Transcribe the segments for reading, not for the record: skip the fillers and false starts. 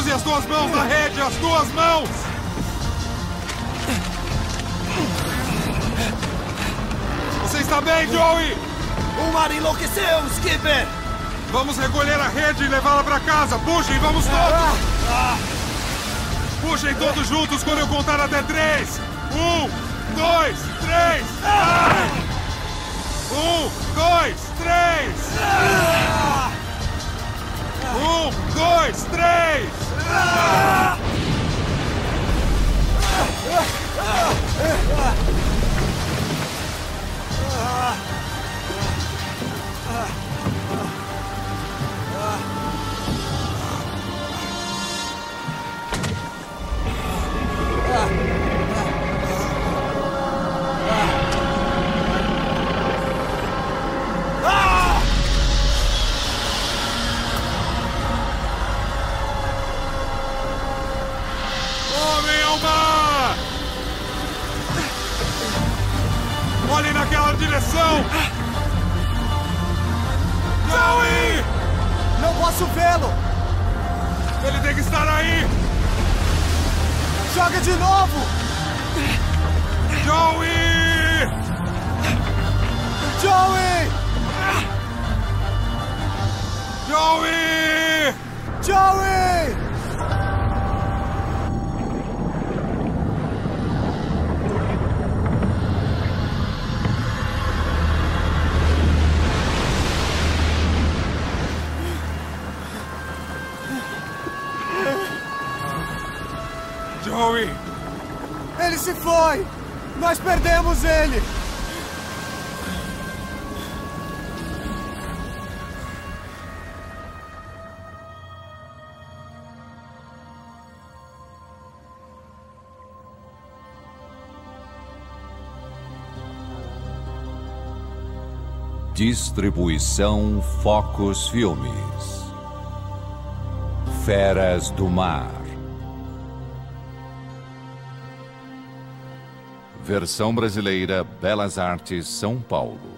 Use as duas mãos na rede! As duas mãos! Você está bem, Joey? O mar enlouqueceu, Skipper! Vamos recolher a rede e levá-la para casa! Puxem, vamos todos! Puxem todos juntos quando eu contar até 3! 1, 2, 3! 1, 2, 3! 1, 2, 3! Homem ao mar! Olhe naquela direção! Joey! Não posso vê-lo! Ele tem que estar aí! Joga de novo! Joey! Joey! Joey! Joey! Joey! Ele se foi! Nós perdemos ele! Distribuição Focus Filmes. Feras do Mar. Versão brasileira, Belas Artes, São Paulo.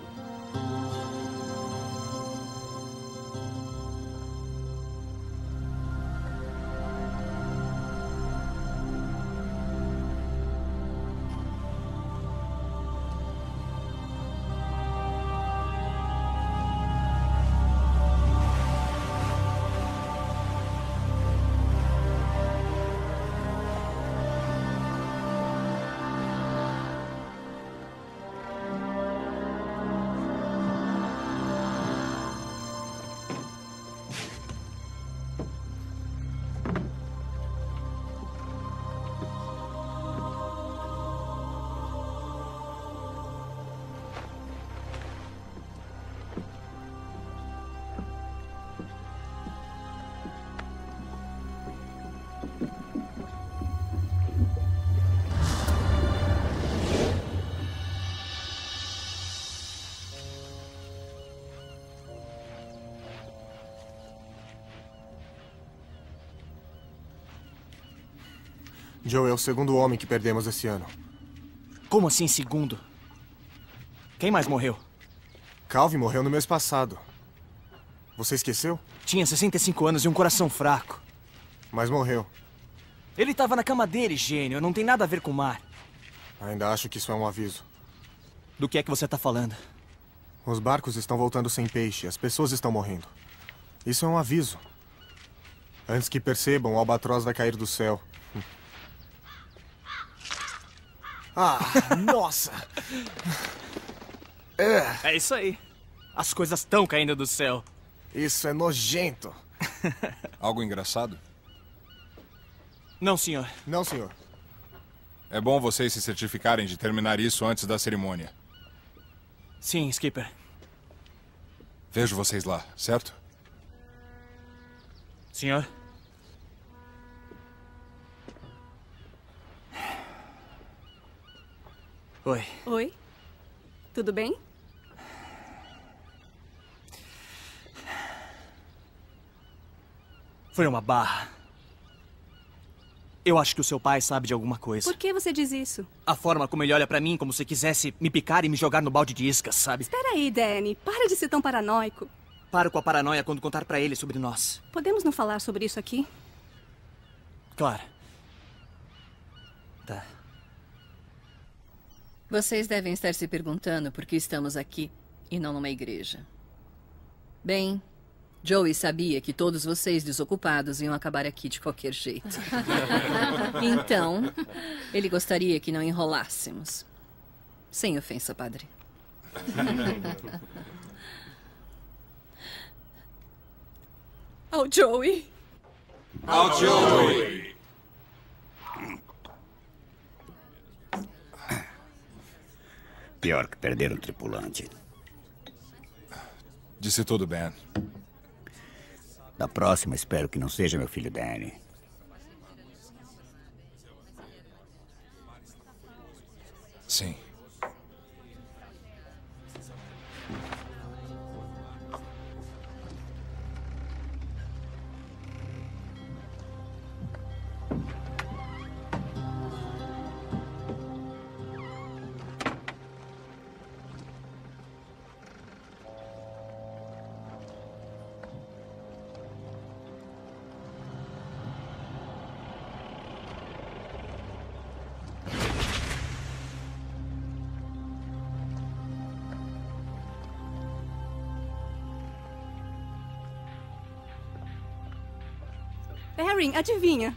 Joe é o segundo homem que perdemos esse ano. Como assim, segundo? Quem mais morreu? Calvin morreu no mês passado. Você esqueceu? Tinha 65 anos e um coração fraco. Mas morreu. Ele estava na cama dele, gênio. Não tem nada a ver com o mar. Ainda acho que isso é um aviso. Do que é que você está falando? Os barcos estão voltando sem peixe. As pessoas estão morrendo. Isso é um aviso. Antes que percebam, o albatroz vai cair do céu. Ah, nossa! É isso aí. As coisas estão caindo do céu. Isso é nojento. Algo engraçado? Não, senhor. Não, senhor. É bom vocês se certificarem de terminar isso antes da cerimônia. Sim, Skipper. Vejo vocês lá, certo? Senhor? Oi. Oi? Tudo bem? Foi uma barra. Eu acho que o seu pai sabe de alguma coisa. Por que você diz isso? A forma como ele olha pra mim, como se quisesse me picar e me jogar no balde de iscas, sabe? Espera aí, Danny. Para de ser tão paranoico. Paro com a paranoia quando contar pra ele sobre nós. Podemos não falar sobre isso aqui? Claro. Tá. Vocês devem estar se perguntando por que estamos aqui e não numa igreja. Bem, Joey sabia que todos vocês desocupados iam acabar aqui de qualquer jeito. Então, ele gostaria que não enrolássemos. Sem ofensa, padre. Ao Joey. Ao Joey! Pior que perder um tripulante. Disse tudo, Ben. Da próxima, espero que não seja meu filho Danny. Sim. Erin, adivinha?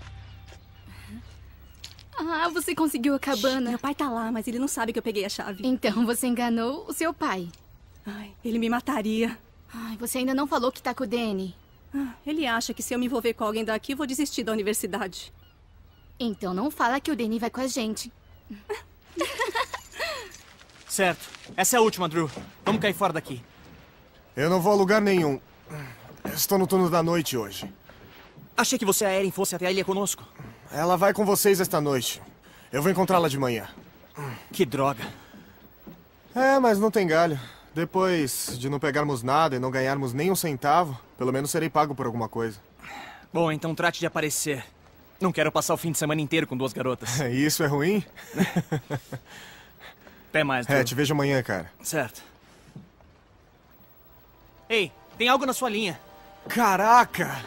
Ah, você conseguiu a cabana. Meu pai tá lá, mas ele não sabe que eu peguei a chave. Então você enganou o seu pai. Ai, ele me mataria. Ai, você ainda não falou que tá com o Danny. Ele acha que se eu me envolver com alguém daqui, vou desistir da universidade. Então não fala que o Danny vai com a gente. Certo. Essa é a última, Drew. Vamos cair fora daqui. Eu não vou a lugar nenhum. Estou no turno da noite hoje. Achei que você e a Erin fosse até a ilha conosco. Ela vai com vocês esta noite. Eu vou encontrá-la de manhã. Que droga. É, mas não tem galho. Depois de não pegarmos nada e não ganharmos nem um centavo, pelo menos serei pago por alguma coisa. Bom, então trate de aparecer. Não quero passar o fim de semana inteiro com duas garotas. Isso é ruim? Até mais, Drew. Te vejo amanhã, cara. Certo. Ei, tem algo na sua linha. Caraca!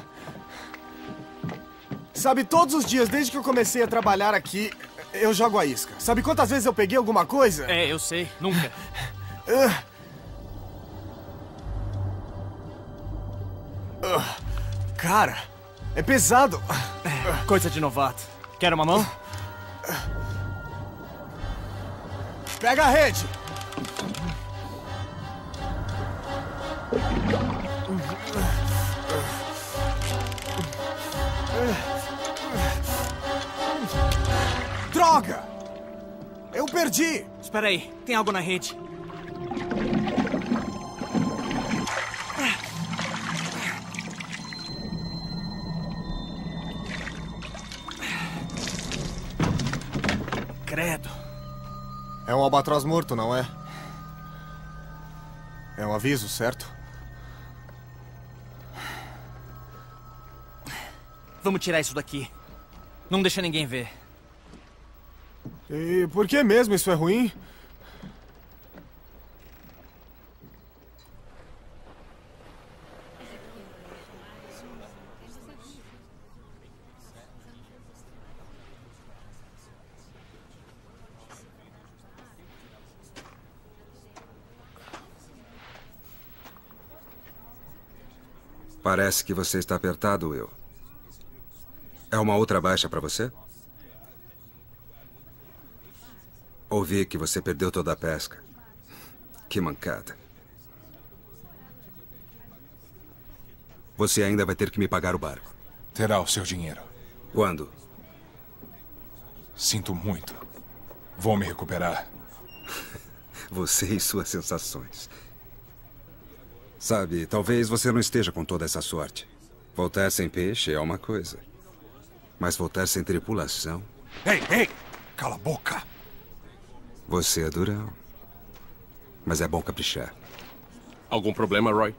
Sabe, todos os dias, desde que eu comecei a trabalhar aqui, eu jogo a isca. Sabe quantas vezes eu peguei alguma coisa? É, eu sei. Nunca. Cara, é pesado. Coisa de novato. Quer uma mão? Pega a rede! Droga! Eu perdi! Espera aí, tem algo na rede. Credo. É um albatroz morto, não é? É um aviso, certo? Vamos tirar isso daqui. Não deixa ninguém ver. E por que mesmo isso é ruim? Parece que você está apertado, Will. É uma outra baixa para você? Ouvi que você perdeu toda a pesca. Que mancada. Você ainda vai ter que me pagar o barco. Terá o seu dinheiro. Quando? Sinto muito. Vou me recuperar. Você e suas sensações. Sabe, talvez você não esteja com toda essa sorte. Voltar sem peixe é uma coisa. Mas voltar sem tripulação... Ei, ei! Cala a boca! Você é durão. Mas é bom caprichar. Algum problema, Roy?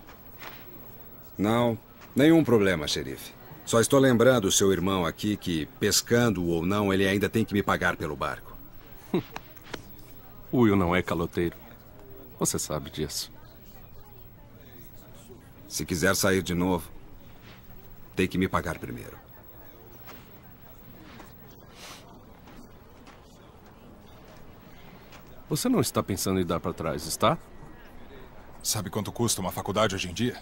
Não, nenhum problema, xerife. Só estou lembrando o seu irmão aqui que, pescando ou não, ele ainda tem que me pagar pelo barco. O Will não é caloteiro. Você sabe disso. Se quiser sair de novo, tem que me pagar primeiro. Você não está pensando em dar para trás, está? Sabe quanto custa uma faculdade hoje em dia?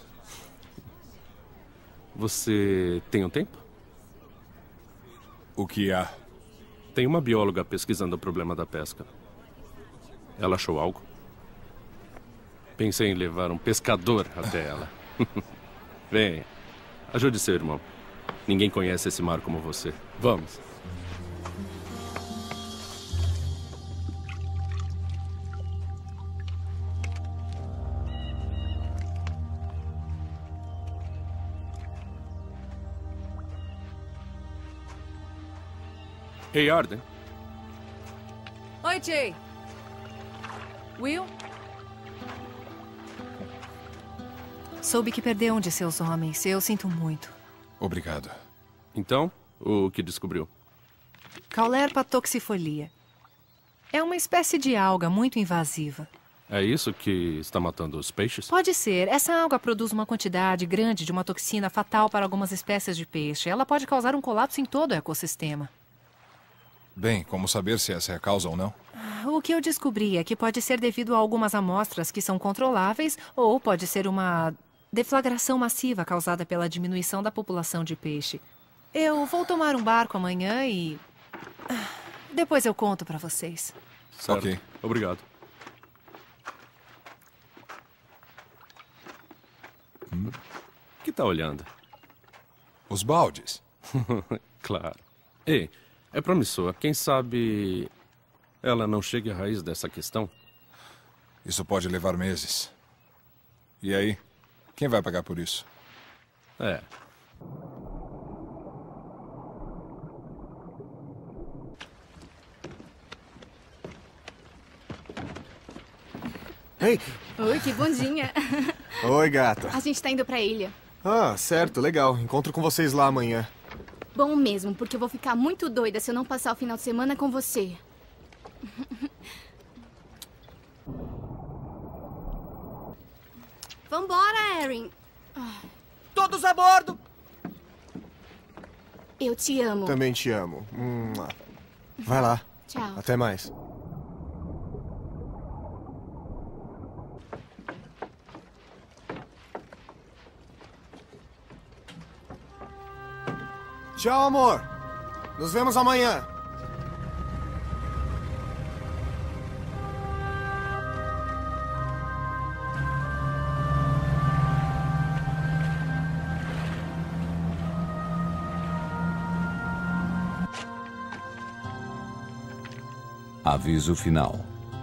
Você tem um tempo? O que há? Tem uma bióloga pesquisando o problema da pesca. Ela achou algo? Pensei em levar um pescador até ela. Venha, ajude seu irmão. Ninguém conhece esse mar como você. Vamos. Ei, Arden. Oi, Jay. Will? Soube que perdeu um de seus homens. Eu sinto muito. Obrigado. Então, o que descobriu? Caulerpa toxifolia. É uma espécie de alga muito invasiva. É isso que está matando os peixes? Pode ser. Essa alga produz uma quantidade grande de uma toxina fatal para algumas espécies de peixe. Ela pode causar um colapso em todo o ecossistema. Bem, como saber se essa é a causa ou não? O que eu descobri é que pode ser devido a algumas amostras que são controláveis ou pode ser uma deflagração massiva causada pela diminuição da população de peixe. Eu vou tomar um barco amanhã e... depois eu conto para vocês. Certo. Ok. Obrigado. O que está olhando? Os baldes. Claro. Ei, é promissor. Quem sabe ela não chegue à raiz dessa questão? Isso pode levar meses. E aí? Quem vai pagar por isso? É. Ei! Oi, que bundinha. Oi, gata. A gente tá indo pra ilha. Ah, certo, legal. Encontro com vocês lá amanhã. Bom mesmo, porque eu vou ficar muito doida se eu não passar o final de semana com você. Vambora, Erin. Todos a bordo! Eu te amo. Também te amo. Vai lá. Tchau. Até mais. Tchau, amor. Nos vemos amanhã. Aviso final.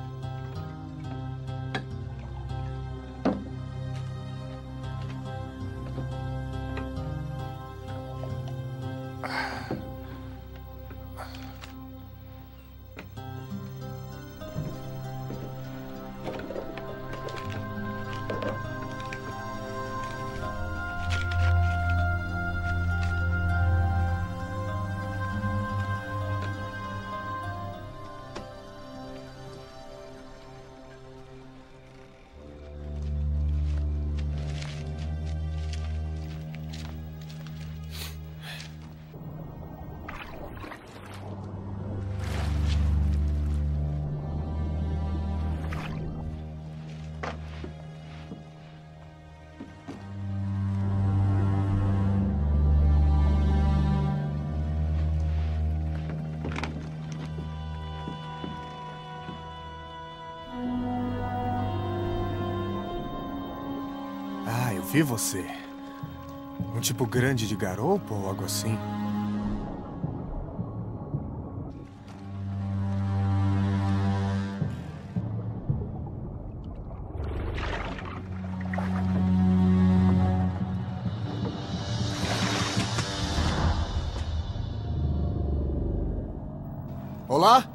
Vi você. Um tipo grande de garopa ou algo assim? Olá?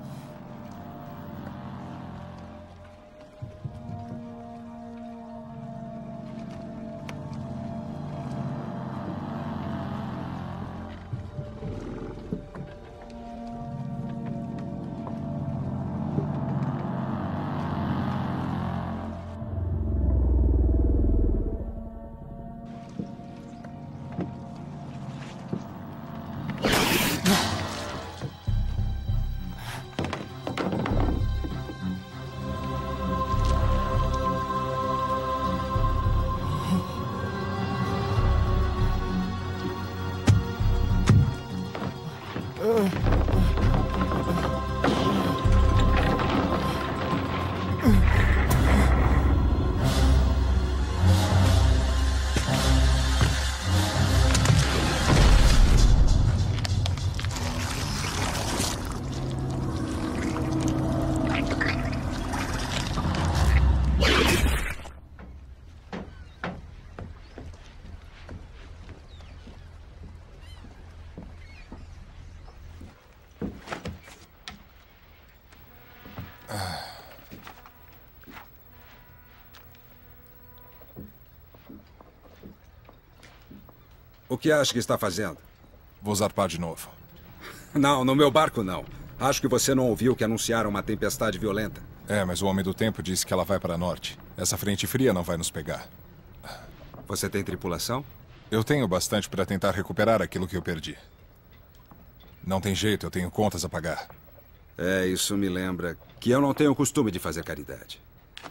O que acha que está fazendo? Vou zarpar de novo. Não, no meu barco não. Acho que você não ouviu que anunciaram uma tempestade violenta. É, mas o Homem do Tempo disse que ela vai para norte. Essa frente fria não vai nos pegar. Você tem tripulação? Eu tenho bastante para tentar recuperar aquilo que eu perdi. Não tem jeito, eu tenho contas a pagar. É, isso me lembra que eu não tenho o costume de fazer caridade.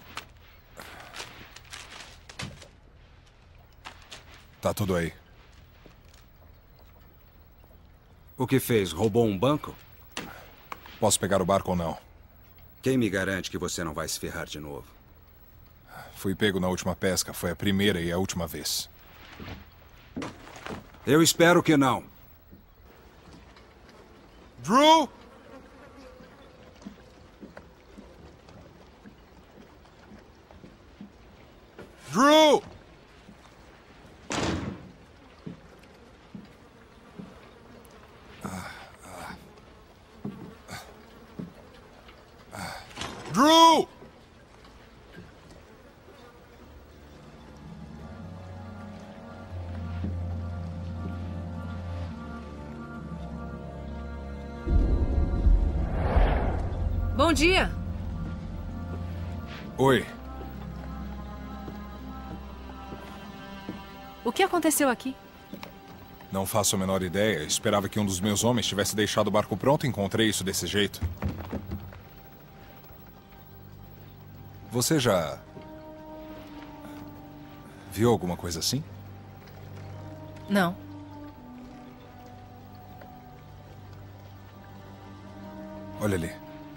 Tá tudo aí. O que fez? Roubou um banco? Posso pegar o barco ou não? Quem me garante que você não vai se ferrar de novo? Fui pego na última pesca. Foi a primeira e a última vez. Eu espero que não. Drew? Drew! Drew! Bom dia. Oi. O que aconteceu aqui? Não faço a menor ideia. Esperava que um dos meus homens tivesse deixado o barco pronto e encontrei isso desse jeito. Você já viu alguma coisa assim? Não. Olha ali.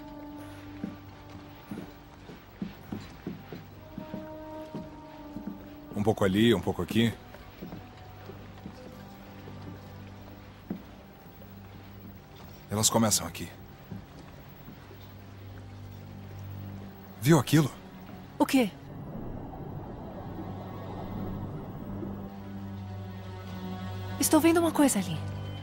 Um pouco ali, um pouco aqui. Elas começam aqui. Viu aquilo? O quê? Estou vendo uma coisa ali.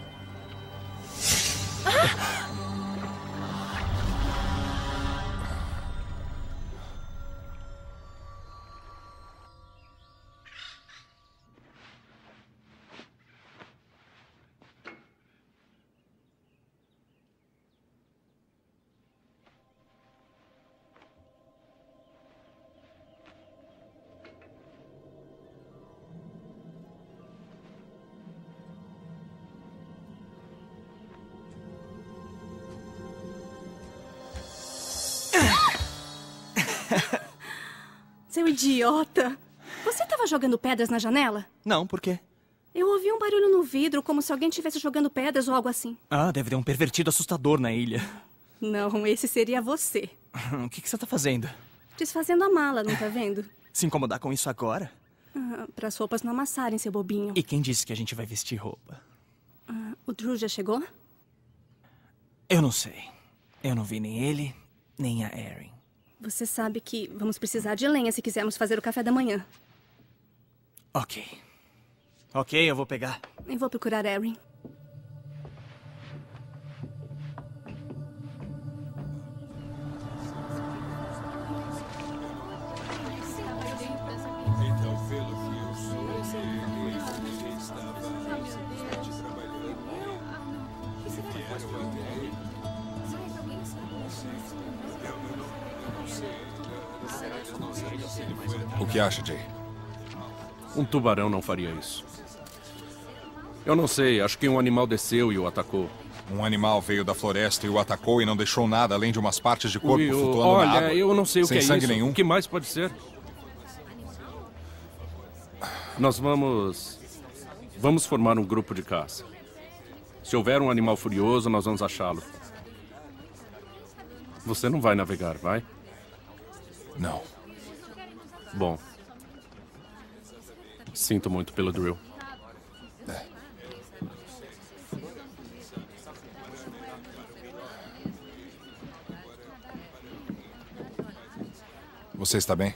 Seu idiota! Você estava jogando pedras na janela? Não, por quê? Eu ouvi um barulho no vidro, como se alguém estivesse jogando pedras ou algo assim. Ah, deve ter um pervertido assustador na ilha. Não, esse seria você. O que você tá fazendo? Desfazendo a mala, não tá vendo? Se incomodar com isso agora? Para as roupas não amassarem, seu bobinho. E quem disse que a gente vai vestir roupa? O Drew já chegou? Eu não sei. Eu não vi nem ele, nem a Erin. Você sabe que vamos precisar de lenha se quisermos fazer o café da manhã. Ok. Ok, eu vou pegar. Eu vou procurar Erin. O que acha, Jay? Um tubarão não faria isso. Eu não sei, acho que um animal desceu e o atacou. Um animal veio da floresta e o atacou e não deixou nada além de umas partes de corpo flutuando olha, na água. Eu não sei o que é Sem sangue isso. nenhum. O que mais pode ser? Nós vamos formar um grupo de caça. Se houver um animal furioso, nós vamos achá-lo. Você não vai navegar, vai? Não. Bom. Sinto muito pelo Drill. Você está bem?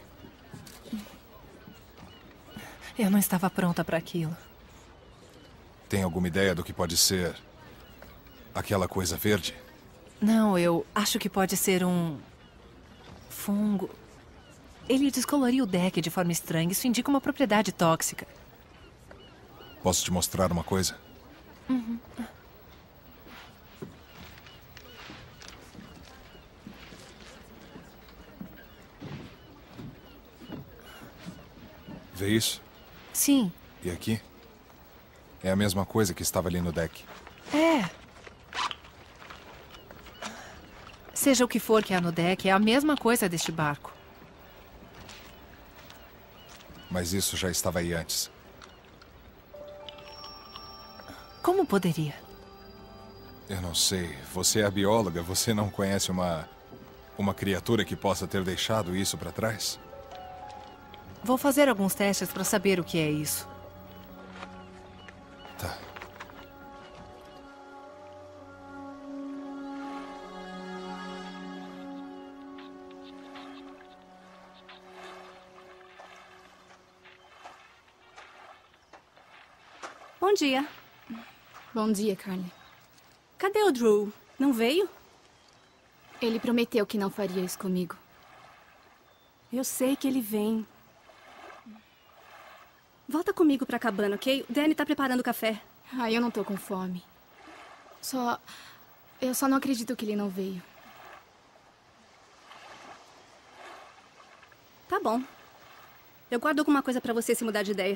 Eu não estava pronta para aquilo. Tem alguma ideia do que pode ser aquela coisa verde? Não, eu acho que pode ser um fungo. Ele descoloria o deck de forma estranha. Isso indica uma propriedade tóxica. Posso te mostrar uma coisa? Uhum. Vê isso? Sim. E aqui? É a mesma coisa que estava ali no deck. É. Seja o que for que há no deck, é a mesma coisa deste barco. Mas isso já estava aí antes. Como poderia? Eu não sei. Você é a bióloga. Você não conhece uma criatura que possa ter deixado isso para trás? Vou fazer alguns testes para saber o que é isso. Tá. Bom dia. Bom dia, Carly. Cadê o Drew? Não veio? Ele prometeu que não faria isso comigo. Eu sei que ele vem. Volta comigo pra cabana, ok? O Danny tá preparando o café. Eu não tô com fome. Eu só não acredito que ele não veio. Tá bom. Eu guardo alguma coisa pra você se mudar de ideia.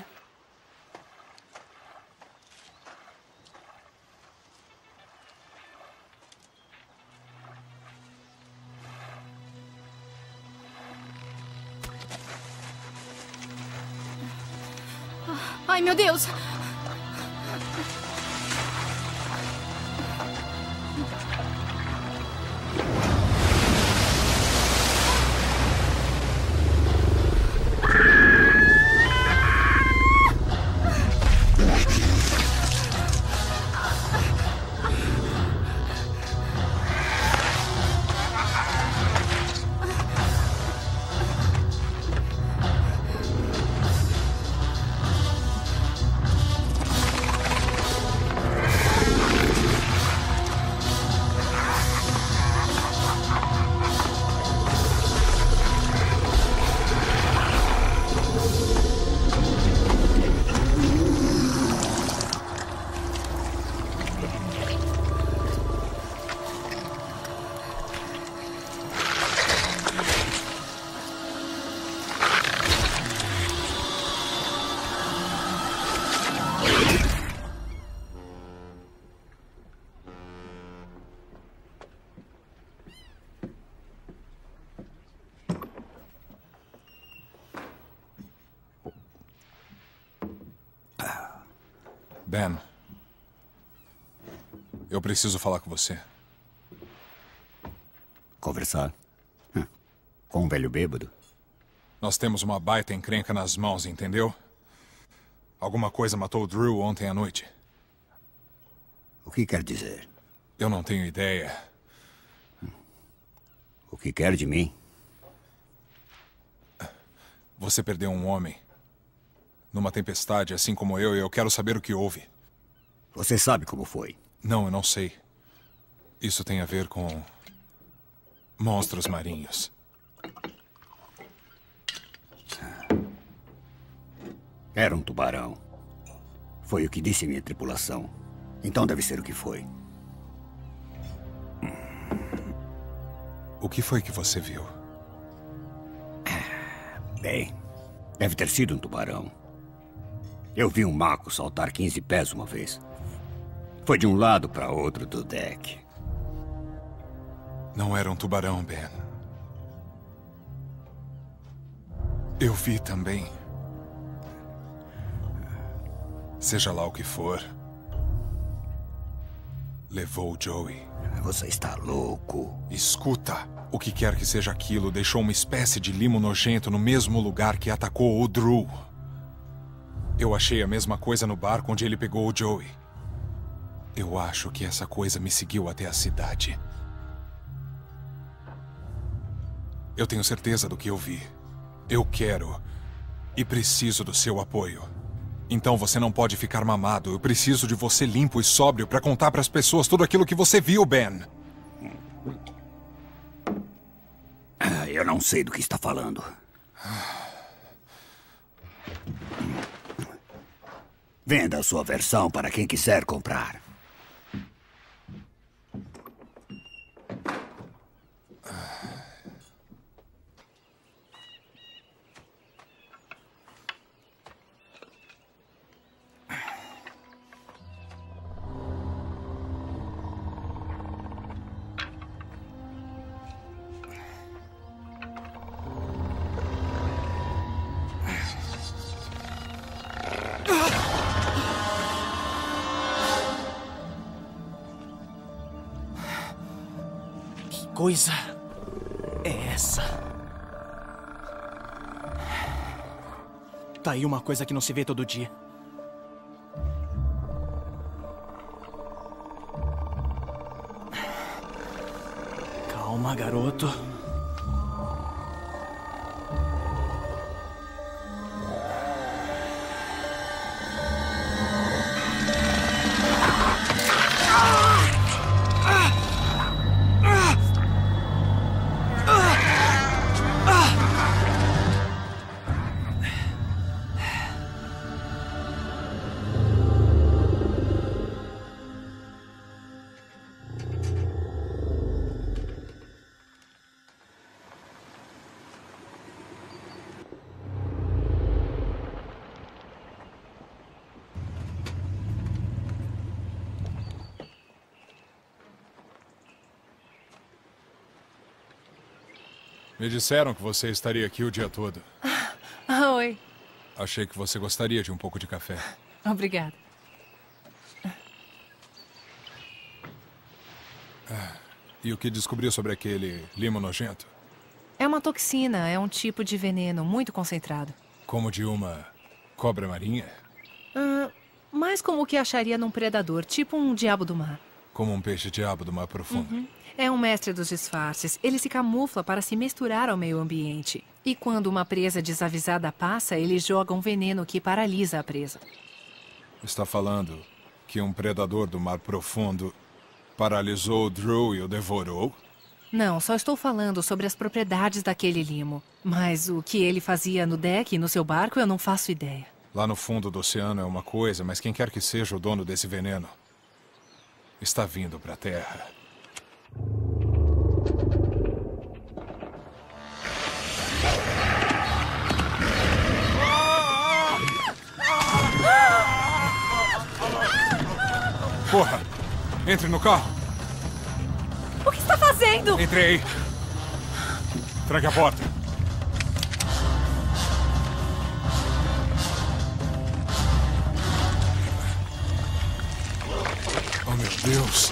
Ai, meu Deus! Ben, eu preciso falar com você. Conversar? Com um velho bêbado? Nós temos uma baita encrenca nas mãos, entendeu? Alguma coisa matou o Drew ontem à noite. O que quer dizer? Eu não tenho ideia. O que quer de mim? Você perdeu um homem. Numa tempestade, assim como eu, e eu quero saber o que houve. Você sabe como foi? Não, eu não sei. Isso tem a ver com monstros marinhos. Era um tubarão. Foi o que disse minha tripulação. Então deve ser o que foi. O que foi que você viu? Bem, deve ter sido um tubarão. Eu vi um maco saltar 15 pés uma vez. Foi de um lado para outro do deck. Não era um tubarão, Ben. Eu vi também. Seja lá o que for. Levou o Joey. Você está louco. Escuta. O que quer que seja aquilo deixou uma espécie de limo nojento no mesmo lugar que atacou o Drew. Eu achei a mesma coisa no barco onde ele pegou o Joey. Eu acho que essa coisa me seguiu até a cidade. Eu tenho certeza do que eu vi. Eu quero e preciso do seu apoio. Então você não pode ficar mamado. Eu preciso de você limpo e sóbrio para contar para as pessoas tudo aquilo que você viu, Ben. Eu não sei do que está falando. Venda a sua versão para quem quiser comprar. Coisa é essa? Tá aí uma coisa que não se vê todo dia. Calma, garoto. Me disseram que você estaria aqui o dia todo. Oi. Achei que você gostaria de um pouco de café. Obrigada. E o que descobriu sobre aquele limo nojento? É uma toxina, é um tipo de veneno muito concentrado. Como de uma cobra marinha? Mais como o que acharia num predador, tipo um diabo do mar. Como um peixe-diabo do mar profundo. É um mestre dos disfarces. Ele se camufla para se misturar ao meio ambiente. E quando uma presa desavisada passa, ele joga um veneno que paralisa a presa. Está falando que um predador do mar profundo paralisou o Drew e o devorou? Não, só estou falando sobre as propriedades daquele limo. Mas o que ele fazia no deck e no seu barco, eu não faço ideia. Lá no fundo do oceano é uma coisa, mas quem quer que seja o dono desse veneno está vindo para a Terra. Corra! Entre no carro! O que está fazendo? Entre aí! Tranque a porta! Oh, meu Deus!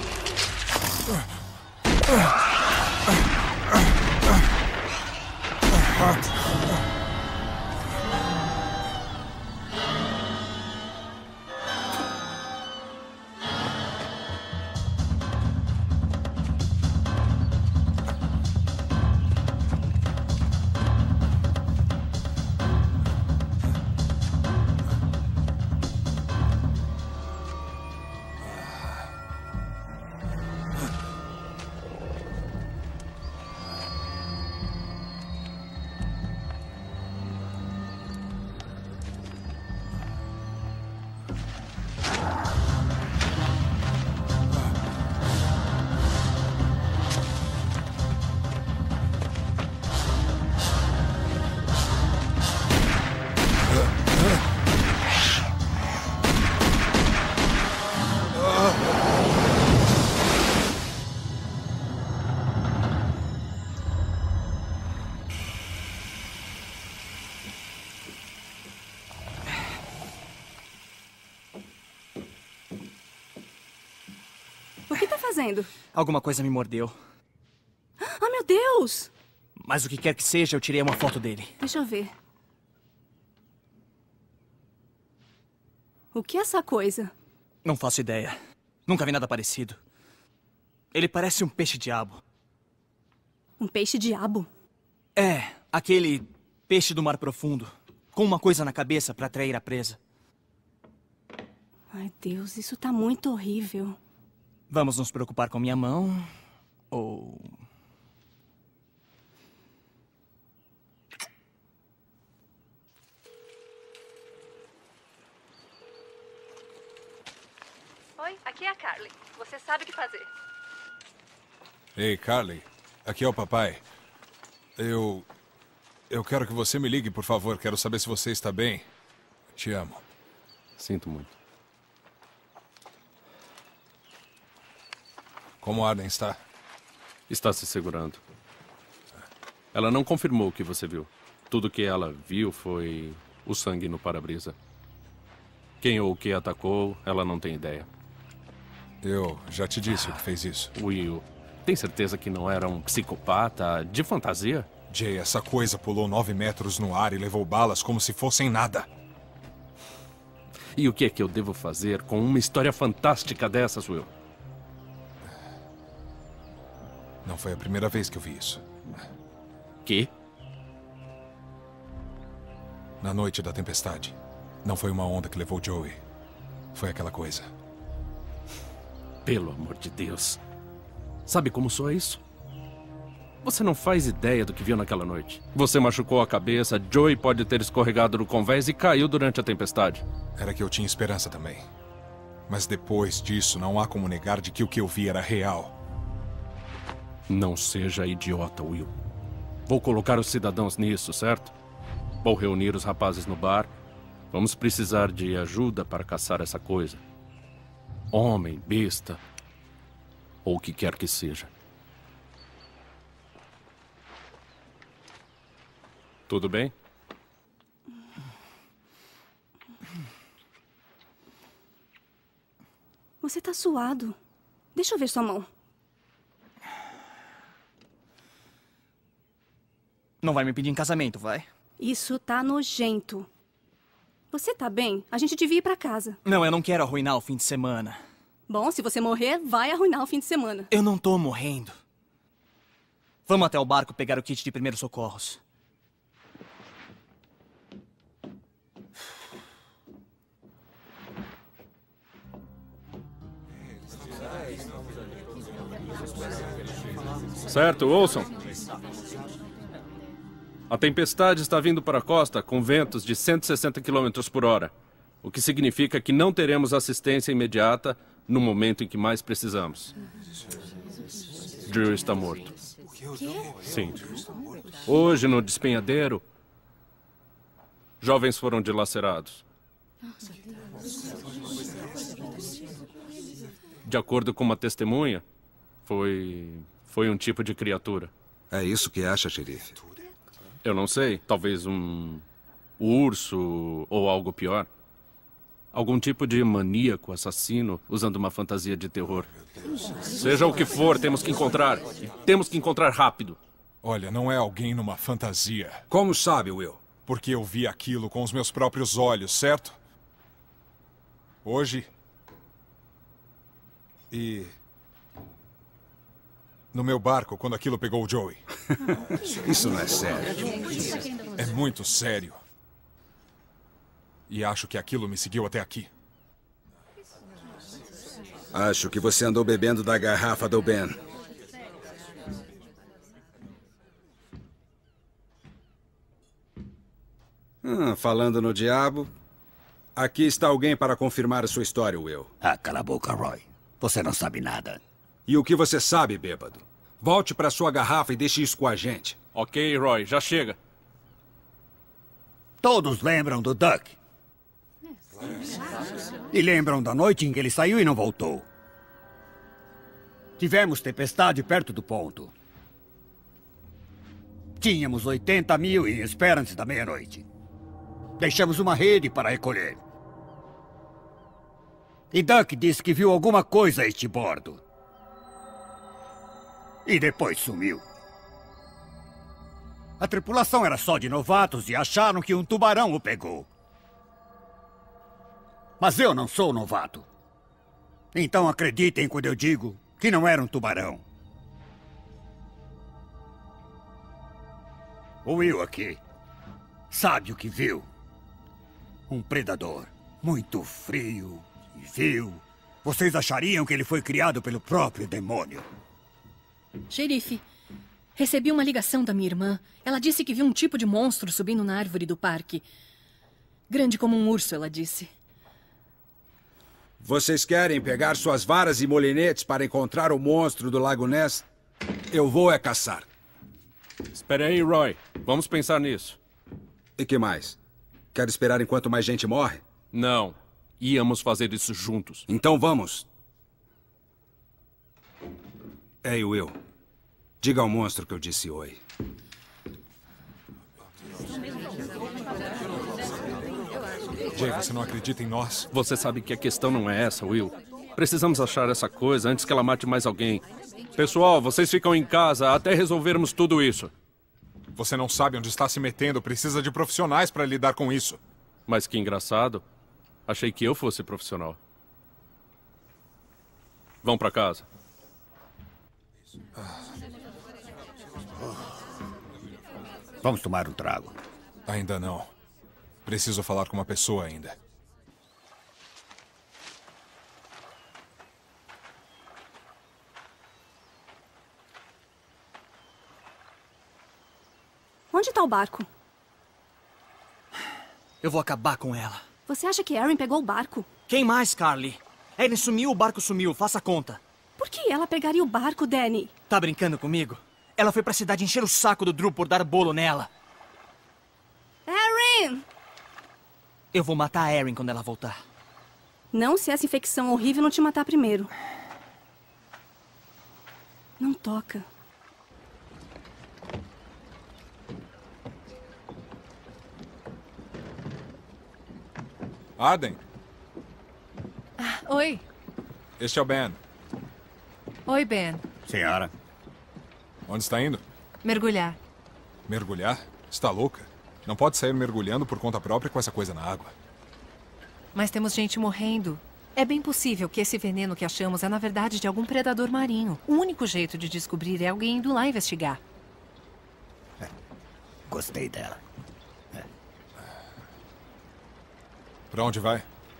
O que tá fazendo? Alguma coisa me mordeu. Ah, meu Deus! Mas o que quer que seja, eu tirei uma foto dele. Deixa eu ver. O que é essa coisa? Não faço ideia. Nunca vi nada parecido. Ele parece um peixe-diabo. Um peixe-diabo? É, aquele peixe do mar profundo. Com uma coisa na cabeça para atrair a presa. Ai, Deus, isso tá muito horrível. Vamos nos preocupar com minha mão? Ou... Oi, aqui é a Carly. Você sabe o que fazer. Ei, Carly. Aqui é o papai. Eu quero que você me ligue, por favor. Quero saber se você está bem. Te amo. Sinto muito. Como Arden está? Está se segurando. Ela não confirmou o que você viu. Tudo que ela viu foi o sangue no para-brisa. Quem ou o que atacou, ela não tem ideia. Eu já te disse o que fez isso. Will, tem certeza que não era um psicopata de fantasia? Jay, essa coisa pulou 9 metros no ar e levou balas como se fossem nada. E o que é que eu devo fazer com uma história fantástica dessas, Will? Não foi a primeira vez que eu vi isso. Que? Na noite da tempestade. Não foi uma onda que levou Joey. Foi aquela coisa. Pelo amor de Deus. Sabe como soa isso? Você não faz ideia do que viu naquela noite. Você machucou a cabeça, Joey pode ter escorregado no convés e caiu durante a tempestade. Era que eu tinha esperança também. Mas depois disso, não há como negar de que o que eu vi era real. Não seja idiota, Will. Vou colocar os cidadãos nisso, certo? Vou reunir os rapazes no bar. Vamos precisar de ajuda para caçar essa coisa. Homem, besta, ou o que quer que seja. Tudo bem? Você tá suado. Deixa eu ver sua mão. Não vai me pedir em casamento, vai? Isso tá nojento. Você tá bem? A gente devia ir pra casa. Não, eu não quero arruinar o fim de semana. Bom, se você morrer, vai arruinar o fim de semana. Eu não tô morrendo. Vamos até o barco pegar o kit de primeiros socorros. Certo, ouçam. A tempestade está vindo para a costa com ventos de 160 km por hora, o que significa que não teremos assistência imediata no momento em que mais precisamos. Drew está morto. Sim. Hoje, no despenhadeiro, jovens foram dilacerados. De acordo com uma testemunha, foi um tipo de criatura. É isso que acha, xerife? Eu não sei. Talvez um urso ou algo pior. Algum tipo de maníaco assassino usando uma fantasia de terror. Seja o que for, temos que encontrar. E temos que encontrar rápido. Olha, não é alguém numa fantasia. Como sabe, Will? Porque eu vi aquilo com os meus próprios olhos, certo? Hoje. E... no meu barco, quando aquilo pegou o Joey. Isso não é sério. É muito sério. E acho que aquilo me seguiu até aqui. Acho que você andou bebendo da garrafa do Ben. Falando no diabo, aqui está alguém para confirmar a sua história, Will. Ah, cala a boca, Roy. Você não sabe nada. E o que você sabe, bêbado? Volte para sua garrafa e deixe isso com a gente. Ok, Roy, já chega. Todos lembram do Duck? E lembram da noite em que ele saiu e não voltou? Tivemos tempestade perto do ponto. Tínhamos 80 mil em espera antes da meia-noite. Deixamos uma rede para recolher. E Duck disse que viu alguma coisa a este bordo. E depois sumiu. A tripulação era só de novatos e acharam que um tubarão o pegou. Mas eu não sou novato. Então acreditem quando eu digo que não era um tubarão. O Will aqui sabe o que viu. Um predador muito frio e vil. Vocês achariam que ele foi criado pelo próprio demônio. Xerife, recebi uma ligação da minha irmã. Ela disse que viu um tipo de monstro subindo na árvore do parque. Grande como um urso, ela disse. Vocês querem pegar suas varas e molinetes para encontrar o monstro do Lago Ness? Eu vou é caçar. Espera aí, Roy. Vamos pensar nisso. E que mais? Quer esperar enquanto mais gente morre? Não. Íamos fazer isso juntos. Então vamos. Ei, Will. Diga ao monstro que eu disse oi. Jay, você não acredita em nós? Você sabe que a questão não é essa, Will. Precisamos achar essa coisa antes que ela mate mais alguém. Pessoal, vocês ficam em casa até resolvermos tudo isso. Você não sabe onde está se metendo. Precisa de profissionais para lidar com isso. Mas que engraçado. Achei que eu fosse profissional. Vão para casa. Vamos tomar um trago. Ainda não. Preciso falar com uma pessoa ainda. Onde está o barco? Eu vou acabar com ela. Você acha que Erin pegou o barco? Quem mais, Carly? Erin sumiu, o barco sumiu. Faça a conta. Por que ela pegaria o barco, Danny? Tá brincando comigo? Ela foi pra cidade encher o saco do Drew por dar bolo nela. Erin! Eu vou matar a Erin quando ela voltar. Não se essa infecção horrível não te matar primeiro. Não toca. Arden, Oi. este é o Ben. Oi, Ben. Senhora. Onde está indo? Mergulhar. Mergulhar? Está louca? Não pode sair mergulhando por conta própria com essa coisa na água. Mas temos gente morrendo. É bem possível que esse veneno que achamos é, na verdade, de algum predador marinho. O único jeito de descobrir é alguém indo lá investigar. Gostei dela. Para onde vai?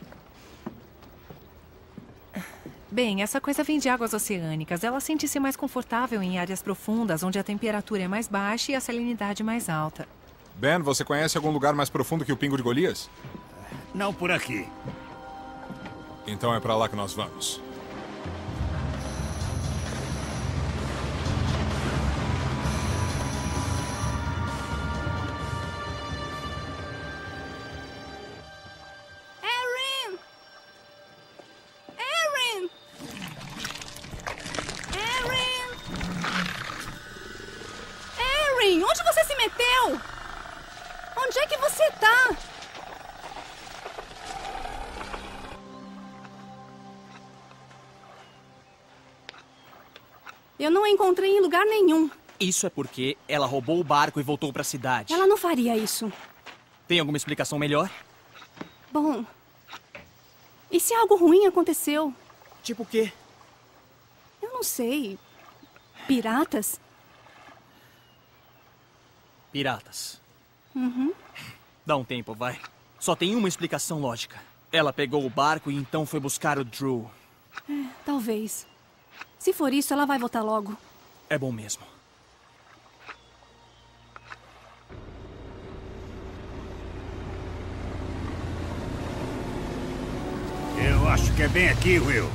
Bem, essa coisa vem de águas oceânicas. Ela sente-se mais confortável em áreas profundas, onde a temperatura é mais baixa e a salinidade mais alta. Ben, você conhece algum lugar mais profundo que o Pingo de Golias? Não por aqui. Então é para lá que nós vamos. Erin! Erin! Erin! Erin, onde você se meteu? Onde é que você tá? Eu não a encontrei em lugar nenhum. Isso é porque ela roubou o barco e voltou pra cidade. Ela não faria isso. Tem alguma explicação melhor? Bom, e se algo ruim aconteceu? Tipo o quê? Eu não sei. Piratas? Piratas. Uhum. Dá um tempo, vai. Só tem uma explicação lógica. Ela pegou o barco e então foi buscar o Drew. Talvez. Se for isso, ela vai voltar logo. É bom mesmo. Eu acho que é bem aqui, Will.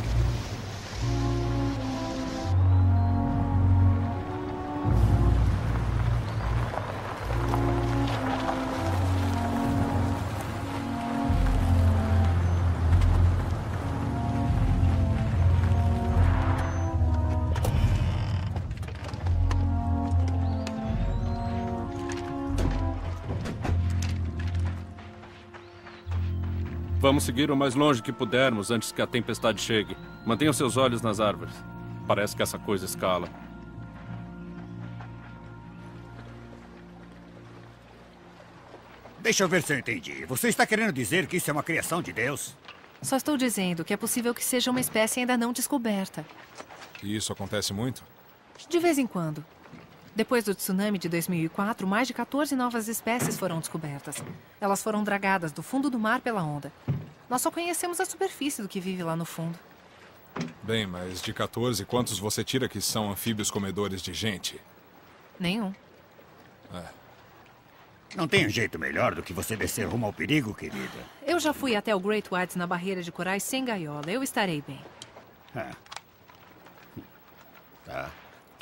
Vamos seguir o mais longe que pudermos antes que a tempestade chegue. Mantenham seus olhos nas árvores. Parece que essa coisa escala. Deixa eu ver se eu entendi. Você está querendo dizer que isso é uma criação de Deus? Só estou dizendo que é possível que seja uma espécie ainda não descoberta. E isso acontece muito? De vez em quando. Depois do tsunami de 2004, mais de 14 novas espécies foram descobertas. Elas foram dragadas do fundo do mar pela onda. Nós só conhecemos a superfície do que vive lá no fundo. Bem, mas de 14, quantos você tira que são anfíbios comedores de gente? Nenhum. Não tem um jeito melhor do que você descer rumo ao perigo, querida. Eu já fui até o Great Whites na barreira de corais sem gaiola. Eu estarei bem. Tá.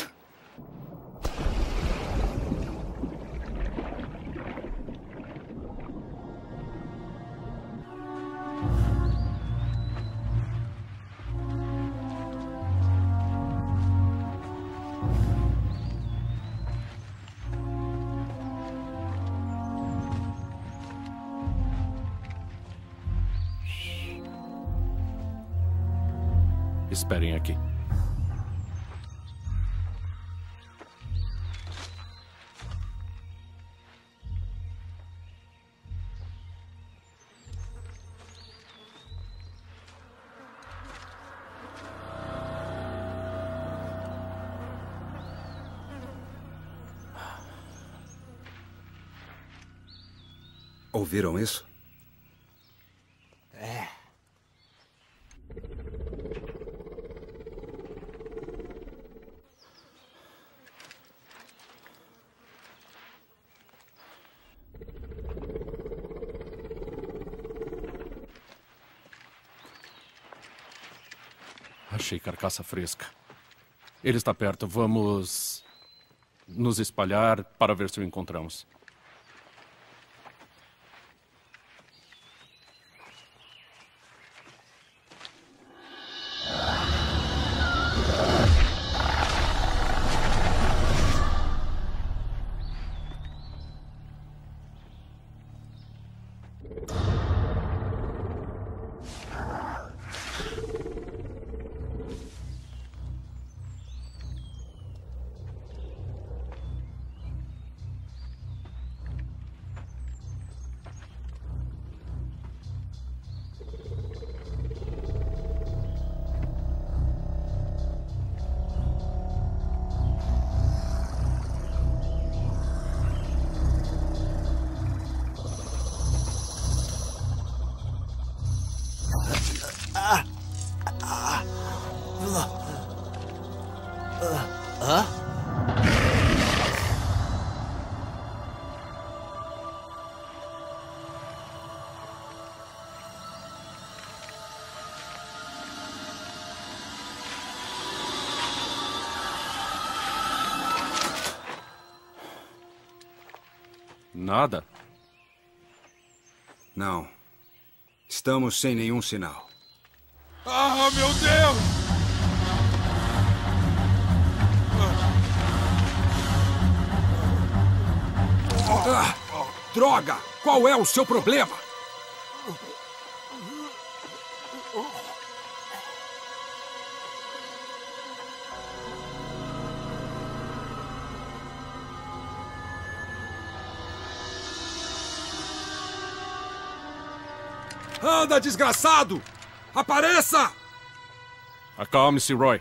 Esperem aqui. Ouviram isso? Achei carcaça fresca. Ele está perto. Vamos nos espalhar para ver se o encontramos. Nada? Não. Estamos sem nenhum sinal. Ah, meu Deus! Droga! Qual é o seu problema? Anda, desgraçado! Apareça! Acalme-se, Roy.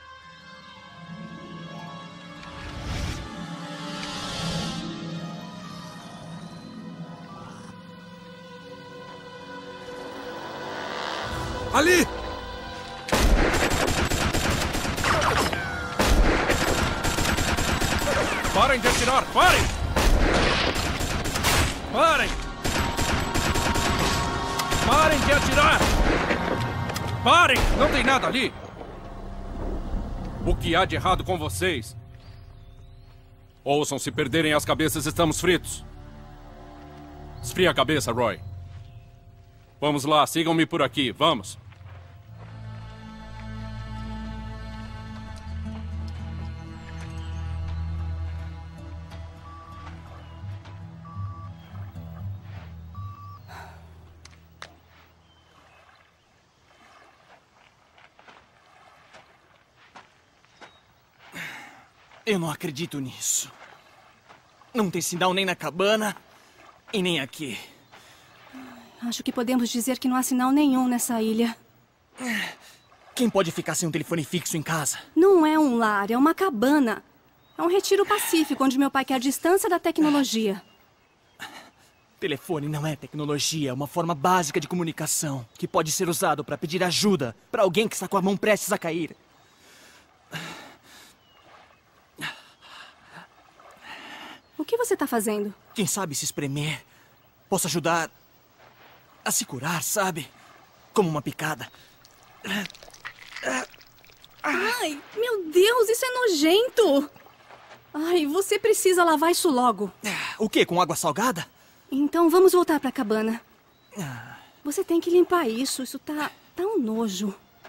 Ali! Parem de atirar! Parem! Parem! Parem de atirar! Parem! Não tem nada ali! O que há de errado com vocês? Ouçam, se perderem as cabeças, estamos fritos. Esfria a cabeça, Roy. Vamos lá, sigam-me por aqui, vamos. Eu não acredito nisso. Não tem sinal nem na cabana E nem aqui. Acho que podemos dizer que não há sinal nenhum nessa ilha. Quem pode ficar sem um telefone fixo em casa? Não é um lar, é uma cabana. É um retiro pacífico onde meu pai quer distância da tecnologia. Telefone não é tecnologia, é uma forma básica de comunicação que pode ser usado para pedir ajuda para alguém que está com a mão prestes a cair. O que você está fazendo? Quem sabe se espremer possa ajudar a se curar, sabe? Como uma picada. Ai, meu Deus, isso é nojento! Ai, você precisa lavar isso logo. O quê? Com água salgada? Então vamos voltar para a cabana. Você tem que limpar isso, isso tá um nojo.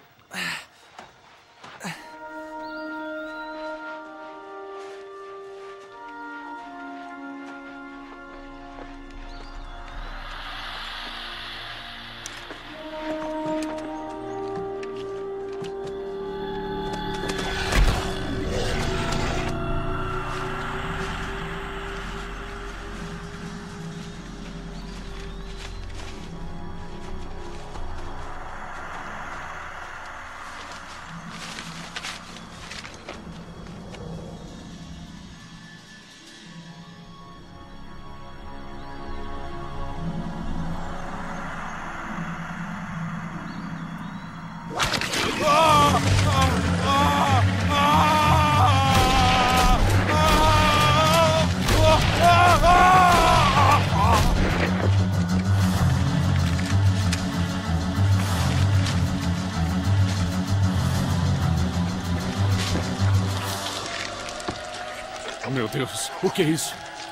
Oh, meu Deus, o que é isso?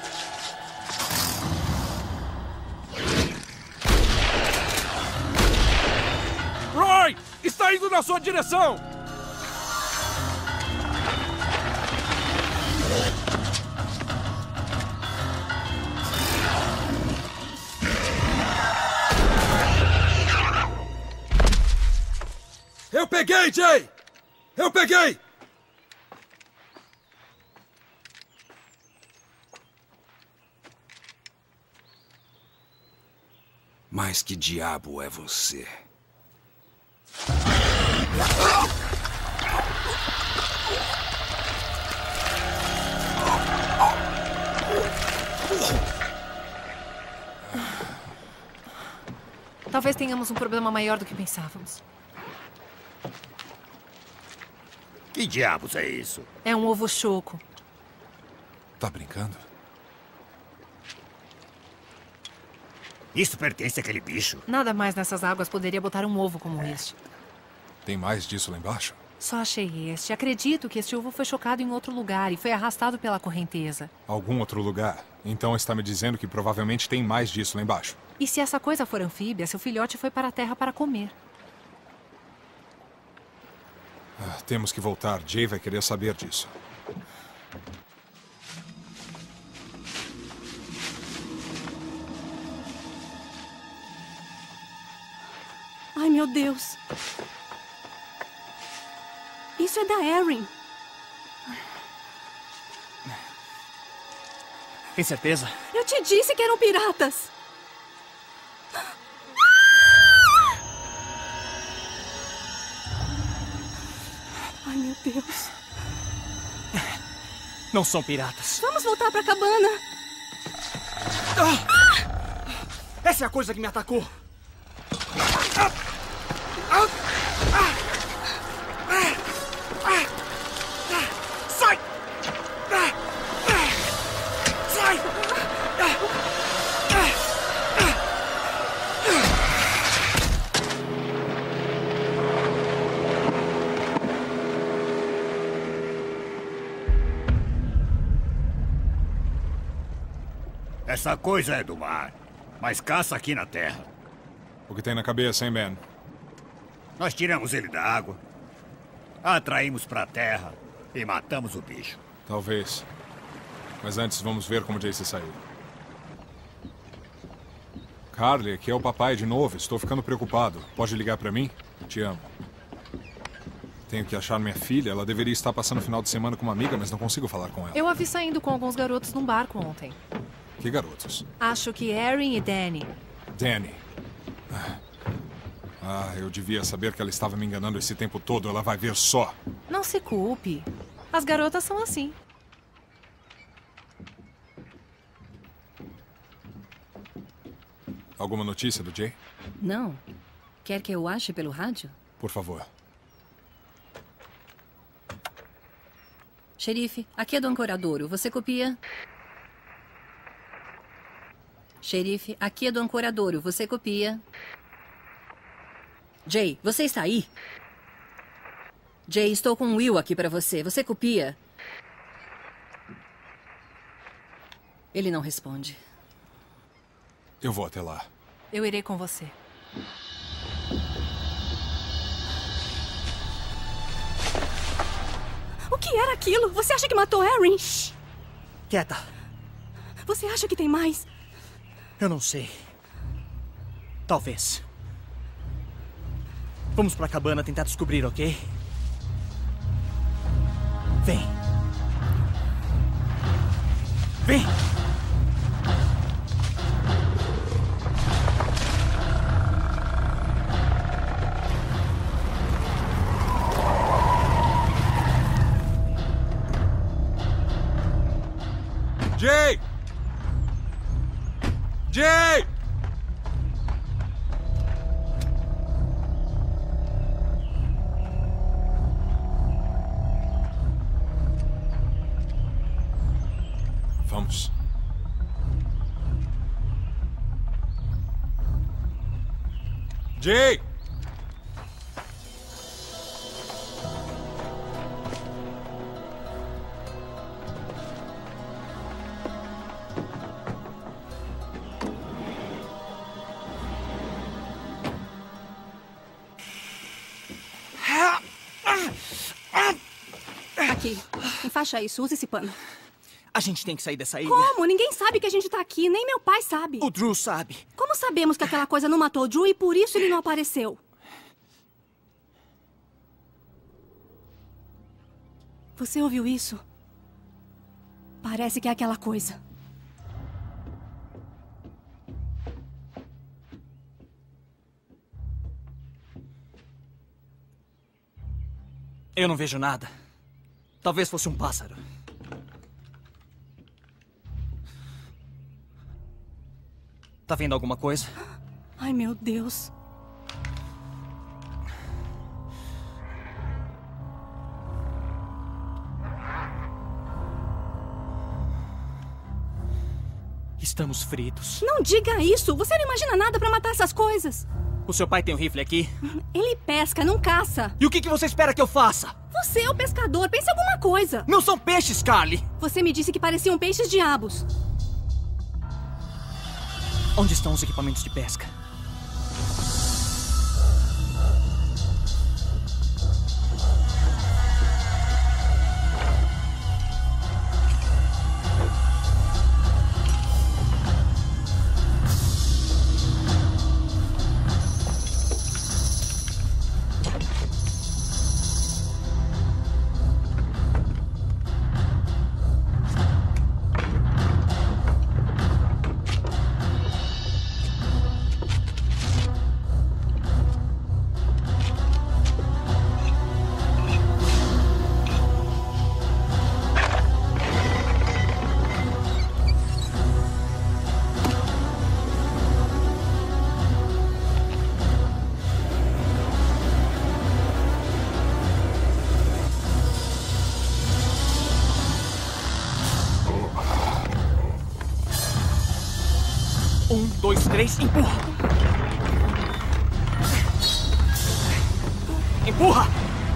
Roy! Está indo na sua direção! Eu peguei, Jay! Eu peguei! Mas que diabo é você? Talvez tenhamos um problema maior do que pensávamos. Que diabos é isso? É um ovo choco. Tá brincando? Isso pertence àquele bicho? Nada mais nessas águas poderia botar um ovo como este. Tem mais disso lá embaixo? Só achei este. Acredito que este ovo foi chocado em outro lugar e foi arrastado pela correnteza. Algum outro lugar? Então está me dizendo que provavelmente tem mais disso lá embaixo. E se essa coisa for anfíbia, seu filhote foi para a terra para comer. Temos que voltar. Jay vai querer saber disso. Ai, meu Deus. Isso é da Erin. Tem certeza? Eu te disse que eram piratas. Ai, meu Deus. Não são piratas. Vamos voltar para a cabana. Essa é a coisa que me atacou. Sai! Sai! Essa coisa é do mar, mas caça aqui na terra. O que tem na cabeça, hein, Ben? Nós tiramos ele da água, atraímos para a terra e matamos o bicho. Talvez. Mas antes, vamos ver como Jay se saiu. Carly, aqui é o papai de novo. Estou ficando preocupado. Pode ligar para mim? Te amo. Tenho que achar minha filha. Ela deveria estar passando o final de semana com uma amiga, mas não consigo falar com ela. Eu a vi saindo com alguns garotos num barco ontem. Que garotos? Acho que Erin e Danny. Danny. Eu devia saber que ela estava me enganando esse tempo todo. Ela vai ver só. Não se culpe. As garotas são assim. Alguma notícia do Jay? Não. Quer que eu ache pelo rádio? Por favor. Xerife, aqui é do Ancoradouro. Você copia? Xerife, aqui é do Ancoradouro. Você copia? Jay, você está aí? Jay, estou com o Will aqui para você. Você copia? Ele não responde. Eu vou até lá. Eu irei com você. O que era aquilo? Você acha que matou Erin? Quieta. Você acha que tem mais? Eu não sei. Talvez. Vamos pra cabana tentar descobrir, ok? Vem. Vem! Jay! Jay! Vamos. Jay! Aqui, enfaixa isso, use esse pano. A gente tem que sair dessa ilha. Como? Ninguém sabe que a gente tá aqui, nem meu pai sabe. O Drew sabe. Como sabemos que aquela coisa não matou o Drew e por isso ele não apareceu? Você ouviu isso? Parece que é aquela coisa. Eu não vejo nada. Talvez fosse um pássaro. Tá vendo alguma coisa? Ai, meu Deus. Estamos fritos. Não diga isso! Você não imagina nada pra matar essas coisas! O seu pai tem um rifle aqui? Ele pesca, não caça. E o que você espera que eu faça? Você é o pescador, pense alguma coisa. Não são peixes, Carly! Você me disse que pareciam peixes diabos. Onde estão os equipamentos de pesca? Um, dois, três, empurra! Empurra!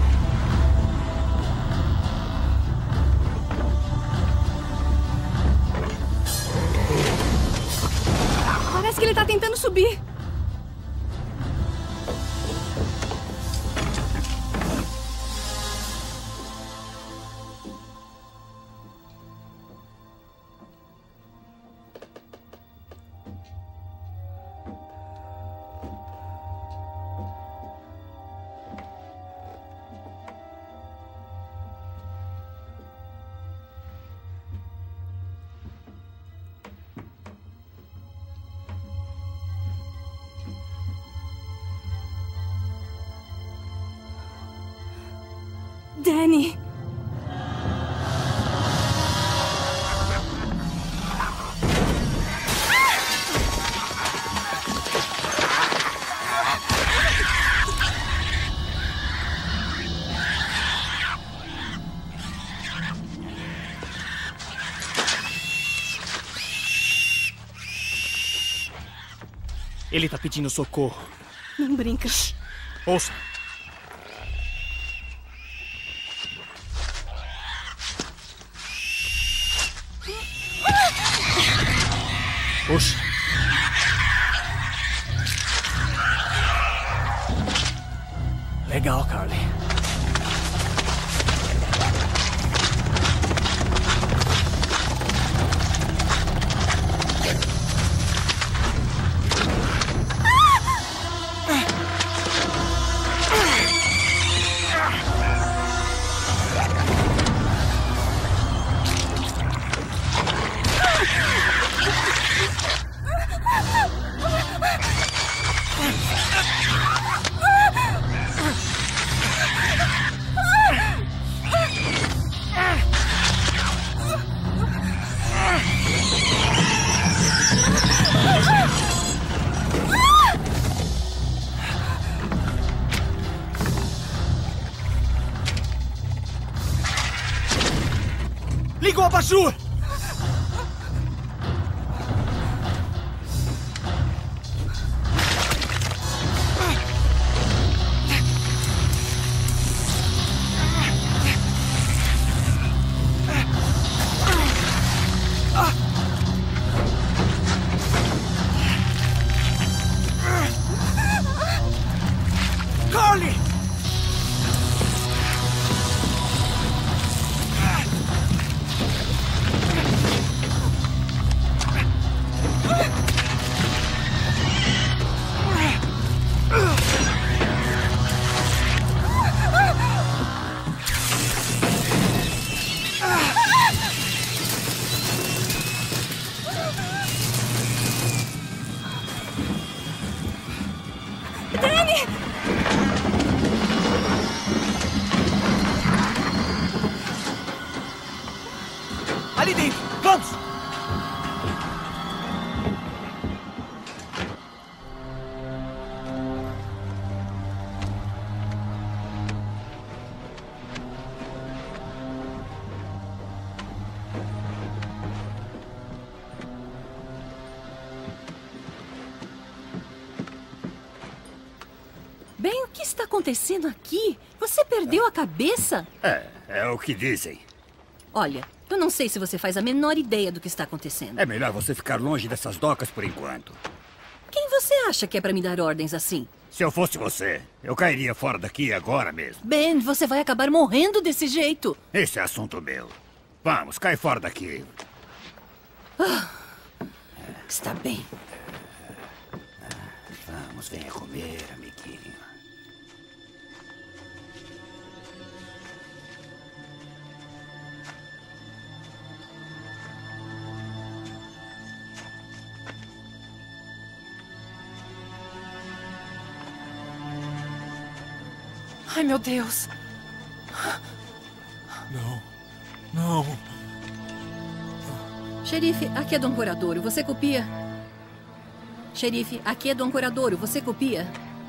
Parece que ele tá tentando subir. Danny! Ele tá pedindo socorro. Não brinca. Ouça. Puxa. Legal, Carly. Liga o abajur! Carly! Danny! Ali dentro! Vamos! Bem, o que está acontecendo aqui? Você perdeu a cabeça? É o que dizem. Olha, eu não sei se você faz a menor ideia do que está acontecendo. É melhor você ficar longe dessas docas por enquanto. Quem você acha que é para me dar ordens assim? Se eu fosse você, eu cairia fora daqui agora mesmo. Ben, você vai acabar morrendo desse jeito. Esse é assunto meu. Vamos, cai fora daqui. Está bem. Vamos, venha comer, amiguinho. Ai, meu Deus. Não. Não. Xerife, aqui é do ancoradouro. Você copia? Xerife, aqui é do ancoradouro. Você copia?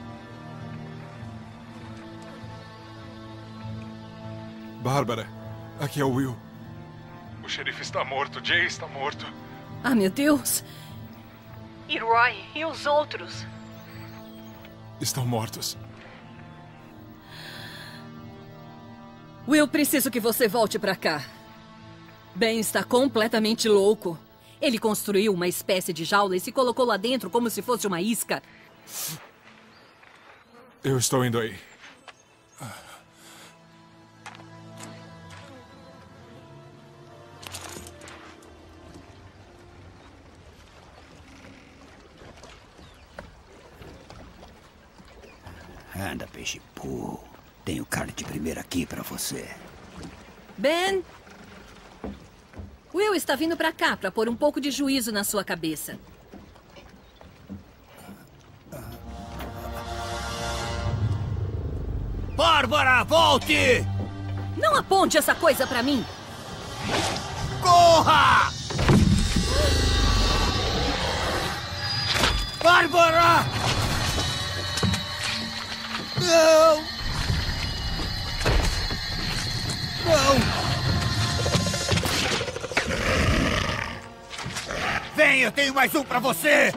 Bárbara, aqui é o Will. O xerife está morto. Jay está morto. Ah, meu Deus. E Roy? E os outros? Estão mortos. Will, preciso que você volte pra cá. Ben está completamente louco. Ele construiu uma espécie de jaula e se colocou lá dentro como se fosse uma isca. Eu estou indo aí. Anda, peixe pô. Tenho carne de primeira aqui pra você. Ben! Will está vindo pra cá pra pôr um pouco de juízo na sua cabeça. Bárbara, volte! Não aponte essa coisa pra mim! Corra! Bárbara! Não! Não! Vem, eu tenho mais um pra você!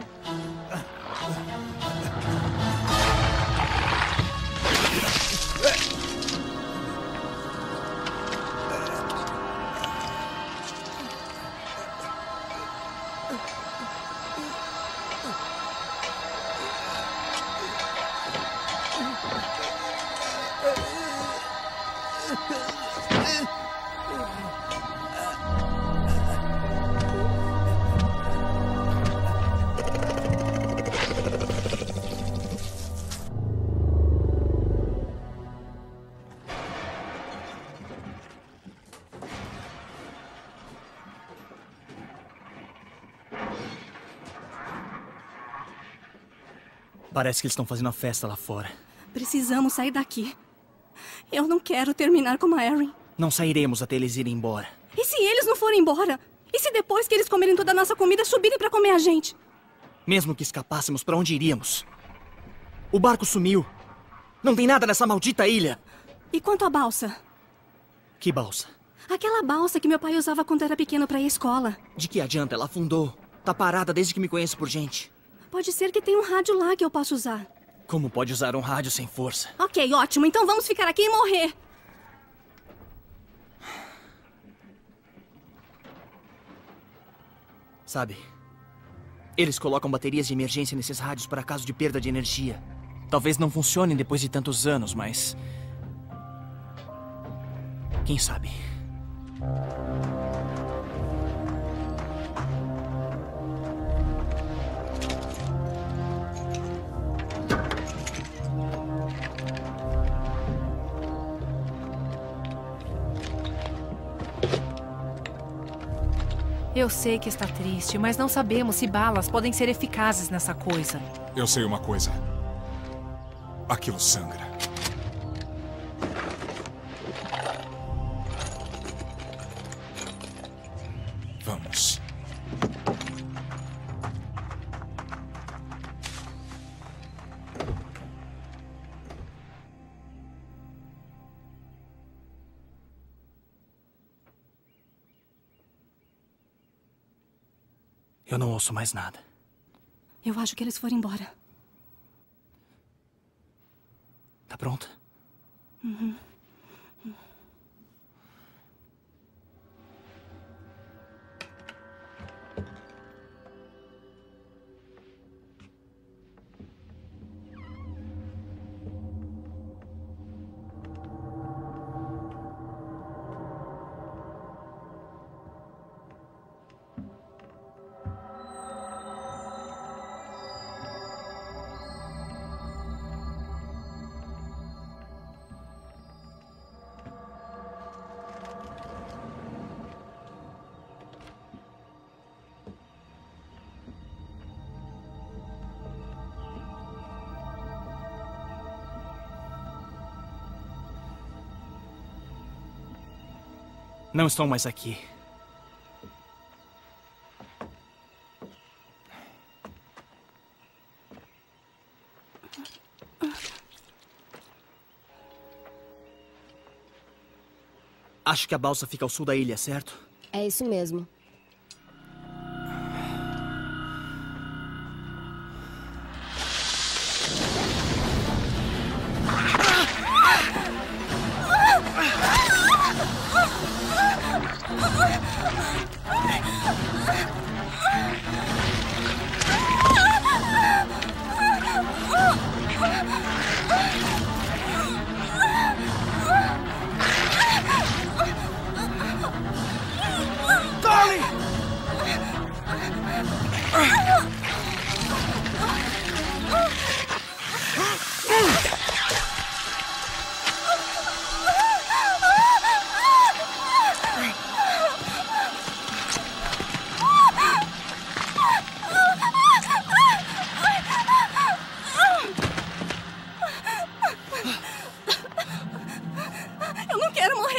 Parece que eles estão fazendo a festa lá fora. Precisamos sair daqui. Eu não quero terminar como a Erin. Não sairemos até eles irem embora. E se eles não forem embora? E se depois que eles comerem toda a nossa comida, subirem pra comer a gente? Mesmo que escapássemos, pra onde iríamos? O barco sumiu. Não tem nada nessa maldita ilha. E quanto à balsa? Que balsa? Aquela balsa que meu pai usava quando era pequeno pra ir à escola. De que adianta? Ela afundou. Tá parada desde que me conheço por gente. Pode ser que tenha um rádio lá que eu possa usar. Como pode usar um rádio sem força? Ok, ótimo. Então vamos ficar aqui e morrer. Sabe, eles colocam baterias de emergência nesses rádios para caso de perda de energia. Talvez não funcionem depois de tantos anos, mas... quem sabe? Eu sei que está triste, mas não sabemos se balas podem ser eficazes nessa coisa. Eu sei uma coisa. Aquilo sangra. Vamos. Eu não ouço mais nada. Eu acho que eles foram embora. Tá pronta? Uhum. Não estão mais aqui. Acho que a balsa fica ao sul da ilha, certo? É isso mesmo. Toma!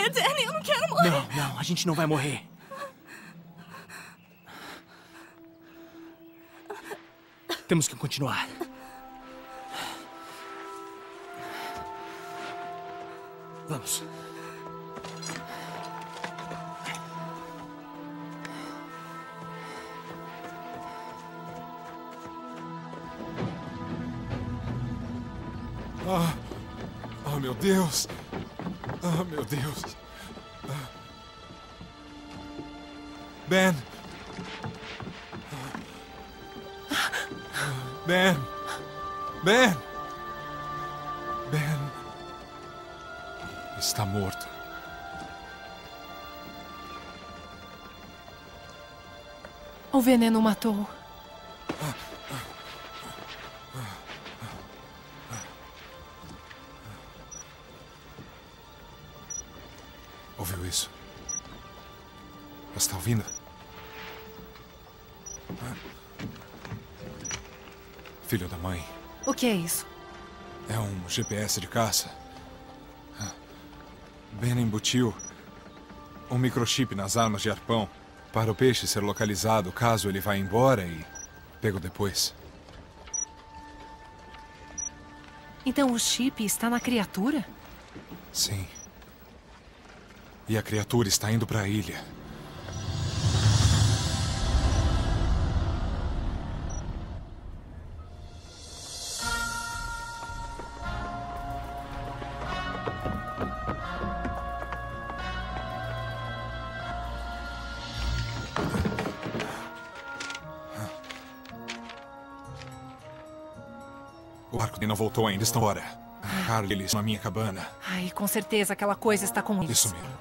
morrer, Danny. Eu não quero morrer. Não, a gente não vai morrer. Temos que continuar. Vamos. Oh, meu Deus. Oh, meu Deus. Ben. Ben. Ben. Ben. Está morto. O veneno matou. Ouviu isso? Você está ouvindo? Filho da mãe. O que é isso? É um GPS de caça. Ben embutiu um microchip nas armas de arpão para o peixe ser localizado caso ele vá embora e pego depois. Então o chip está na criatura? Sim. E a criatura está indo para a ilha. O barco não voltou ainda, estão fora. Carl e eles na minha cabana. Ai, com certeza aquela coisa está com eles. Isso mesmo.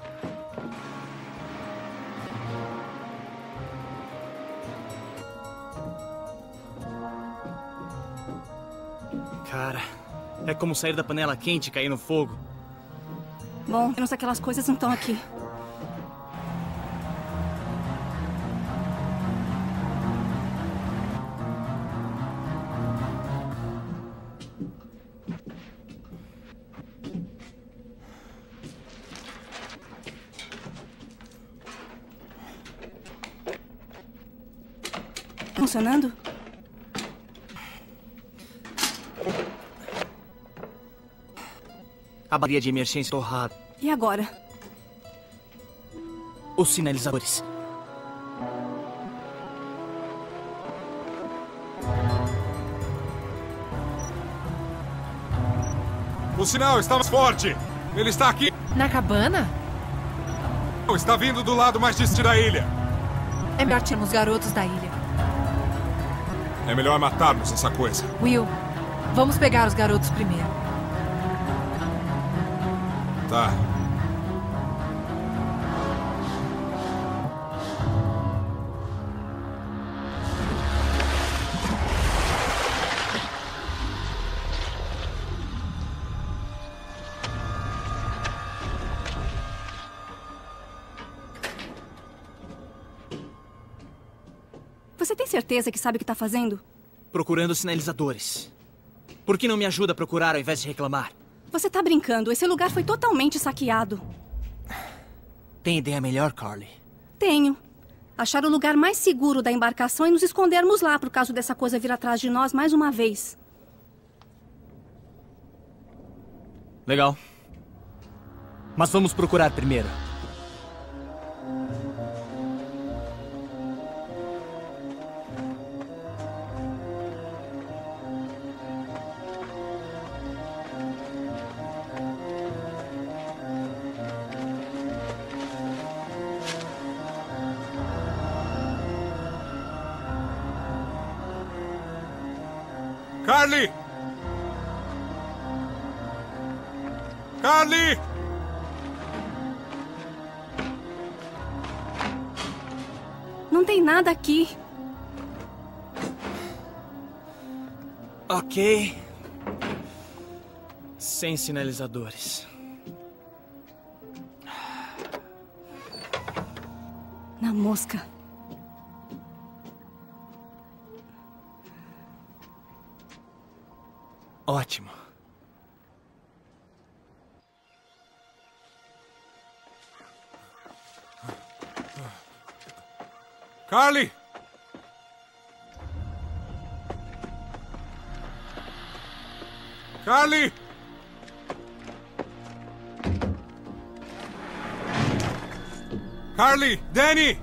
Cara, é como sair da panela quente e cair no fogo. Bom, menos aquelas coisas não estão aqui. Funcionando? A bateria de emergência torrada. E agora? Os sinalizadores. O sinal está mais forte! Ele está aqui! Na cabana? Está vindo do lado mais distante da ilha. É melhor tirarmos os garotos da ilha. É melhor matarmos essa coisa. Will, vamos pegar os garotos primeiro. Tá. Você tem certeza que sabe o que está fazendo? Procurando sinalizadores. Por que não me ajuda a procurar ao invés de reclamar? Você tá brincando. Esse lugar foi totalmente saqueado. Tem ideia melhor, Carly? Tenho. Achar o lugar mais seguro da embarcação e nos escondermos lá por caso dessa coisa vir atrás de nós mais uma vez. Legal. Mas vamos procurar primeiro. Carly! Carly! Não tem nada aqui. Ok. Sem sinalizadores. Na mosca. Ótimo. Carly! Carly! Carly! Danny!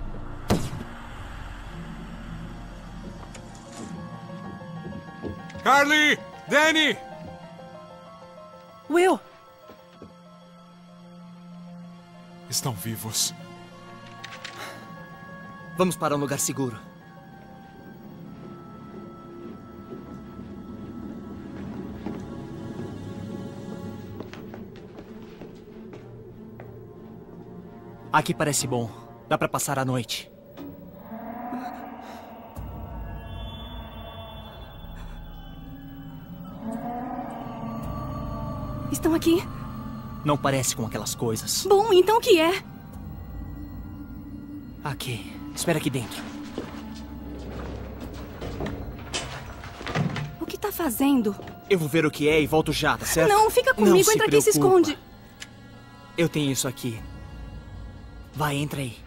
Carly! Danny! Will! Estão vivos. Vamos para um lugar seguro. Aqui parece bom. Dá para passar a noite. Estão aqui? Não parece com aquelas coisas. Bom, então o que é? Aqui. Espera aqui dentro. O que tá fazendo? Eu vou ver o que é e volto já, tá certo? Não, fica comigo. Entra aqui e se esconde. Eu tenho isso aqui. Vai, entra aí.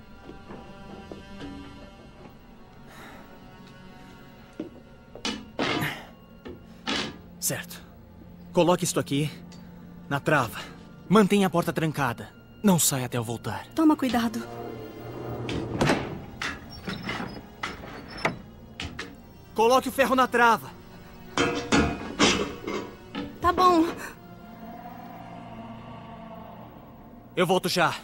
Certo. Coloque isto aqui na trava. Mantenha a porta trancada. Não saia até eu voltar. Toma cuidado. Coloque o ferro na trava. Tá bom. Eu volto já.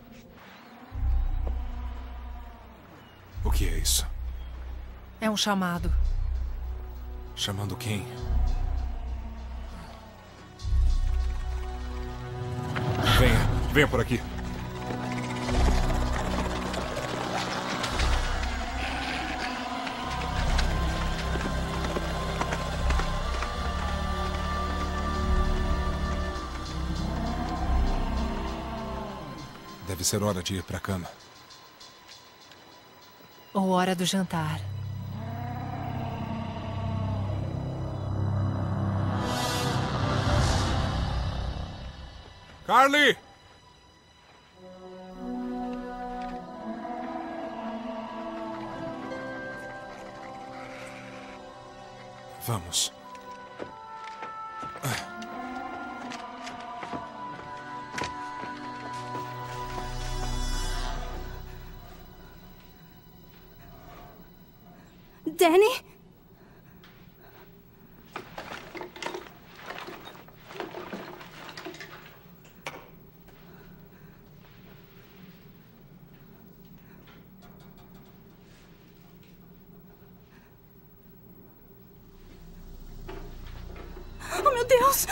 O que é isso? É um chamado. Chamando quem? Venha por aqui. Deve ser hora de ir para a cama. Ou hora do jantar. Carly! Vamos. Danny? Oh, meu Deus!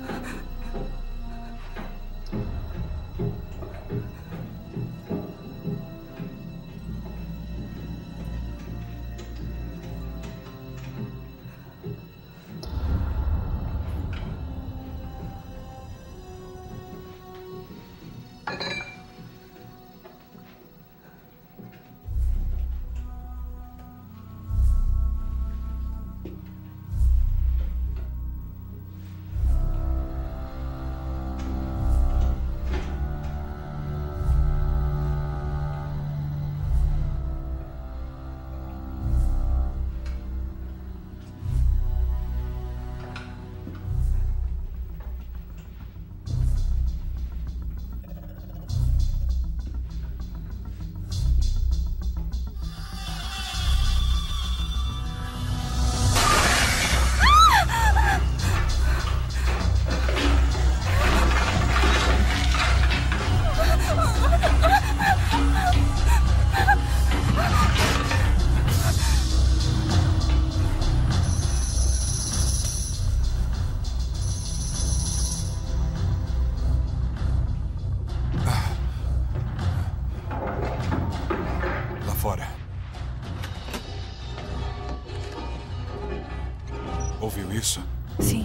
Ouviu isso? Sim.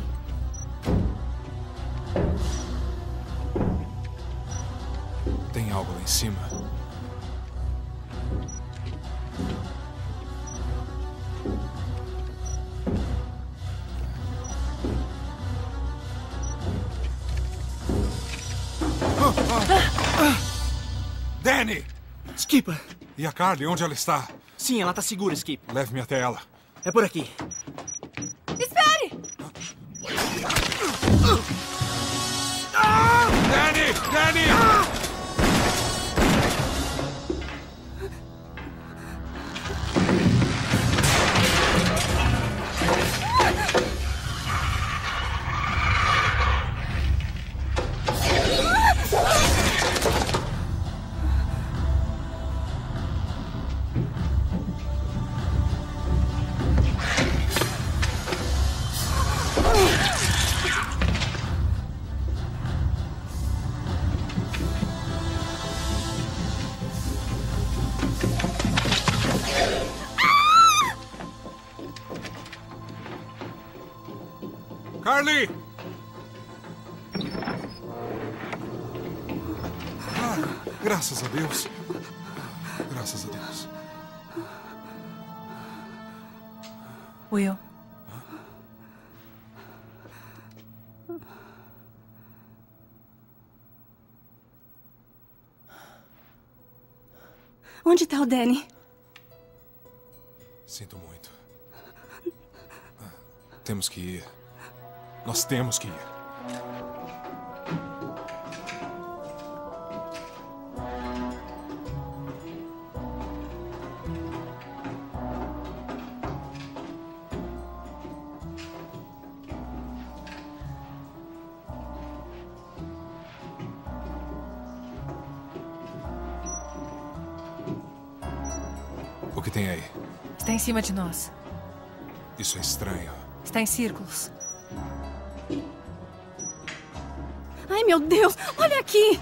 Tem algo lá em cima. Danny! Skipper! E a Carly, onde ela está? Sim, ela tá segura, Skip. Leve-me até ela. É por aqui. Espere! Danny! Danny! Carly! Graças a Deus. Graças a Deus. Will. Onde está o Danny? Sinto muito. Temos que ir. Nós temos que ir. O que tem aí? Está em cima de nós. Isso é estranho. Está em círculos. Ai, meu Deus! Olha aqui!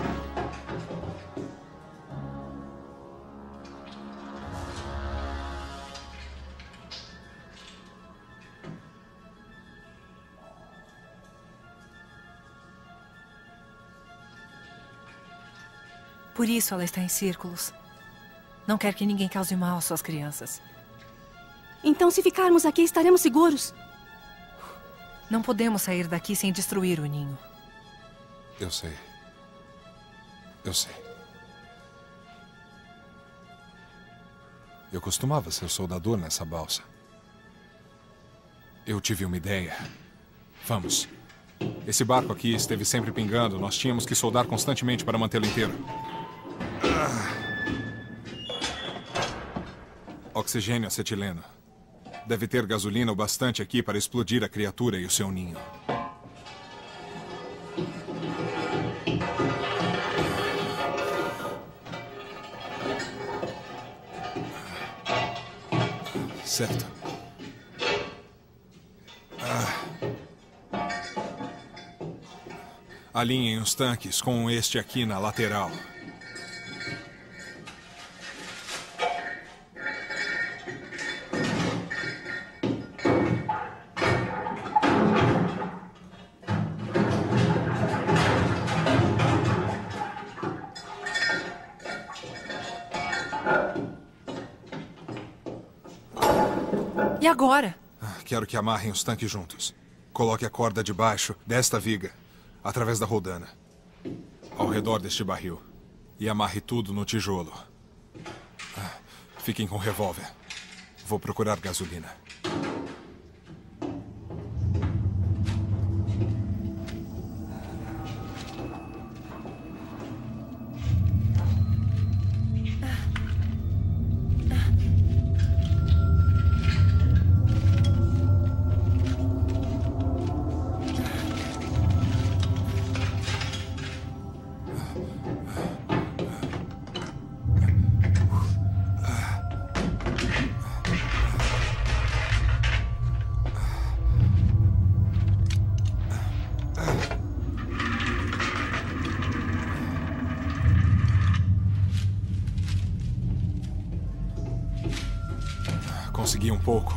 Por isso ela está em círculos. Não quer que ninguém cause mal às suas crianças. Então, se ficarmos aqui, estaremos seguros. Não podemos sair daqui sem destruir o ninho. Eu sei. Eu sei. Eu costumava ser soldador nessa balsa. Eu tive uma ideia. Vamos. Esse barco aqui esteve sempre pingando. Nós tínhamos que soldar constantemente para mantê-lo inteiro. Oxigênio acetileno. Deve ter gasolina o bastante aqui para explodir a criatura e o seu ninho. Certo. Alinhem os tanques com este aqui na lateral. E agora? Quero que amarrem os tanques juntos. Coloque a corda debaixo desta viga, através da roldana, ao redor deste barril. E amarre tudo no tijolo. Fiquem com o revólver. Vou procurar gasolina. Consegui um pouco.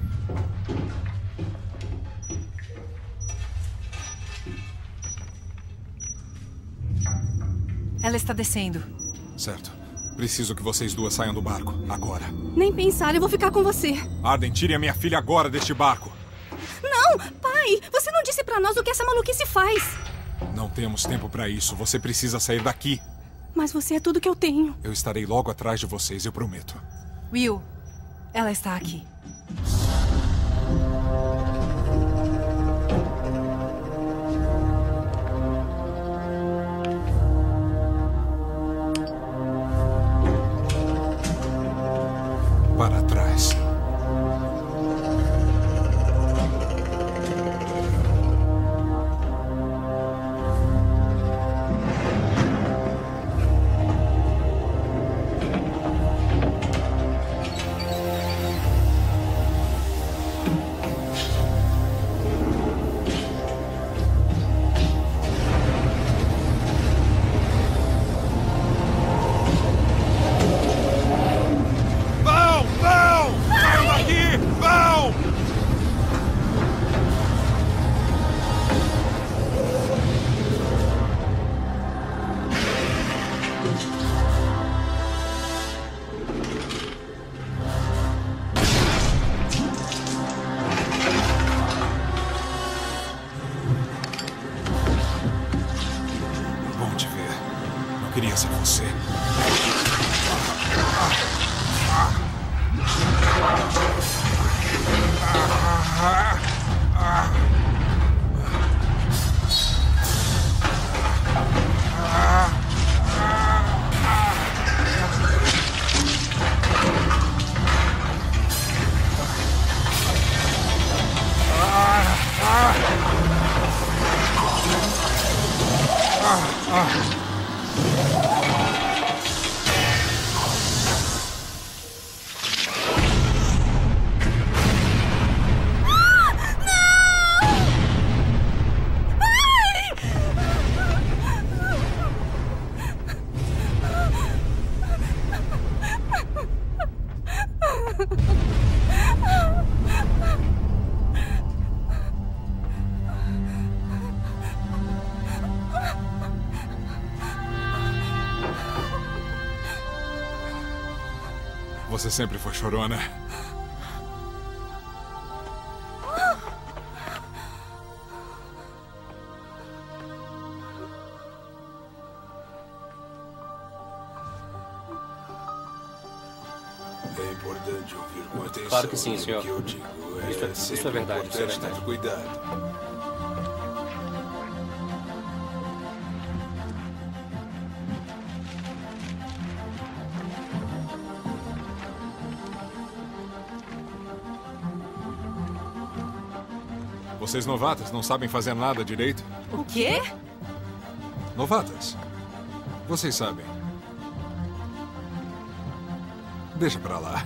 Ela está descendo. Certo. Preciso que vocês duas saiam do barco, agora. Nem pensar, eu vou ficar com você. Arden, tire a minha filha agora deste barco. Não! Pai, você não disse pra nós o que essa maluquice faz. Não temos tempo para isso. Você precisa sair daqui. Mas você é tudo que eu tenho. Eu estarei logo atrás de vocês, eu prometo. Will, ela está aqui. Para trás. Queria ser você. Você sempre foi chorona. É importante ouvir com atenção. Claro que sim, senhor. O que eu digo Isso é verdade, isso é importante verdade. ter cuidado. Vocês novatas não sabem fazer nada direito? O quê? Novatas. Vocês sabem. Deixa pra lá.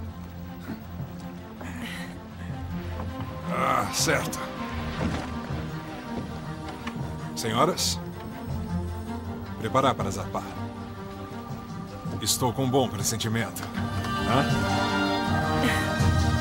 Ah, certo. Senhoras, preparar para zarpar. Estou com um bom pressentimento. Hã?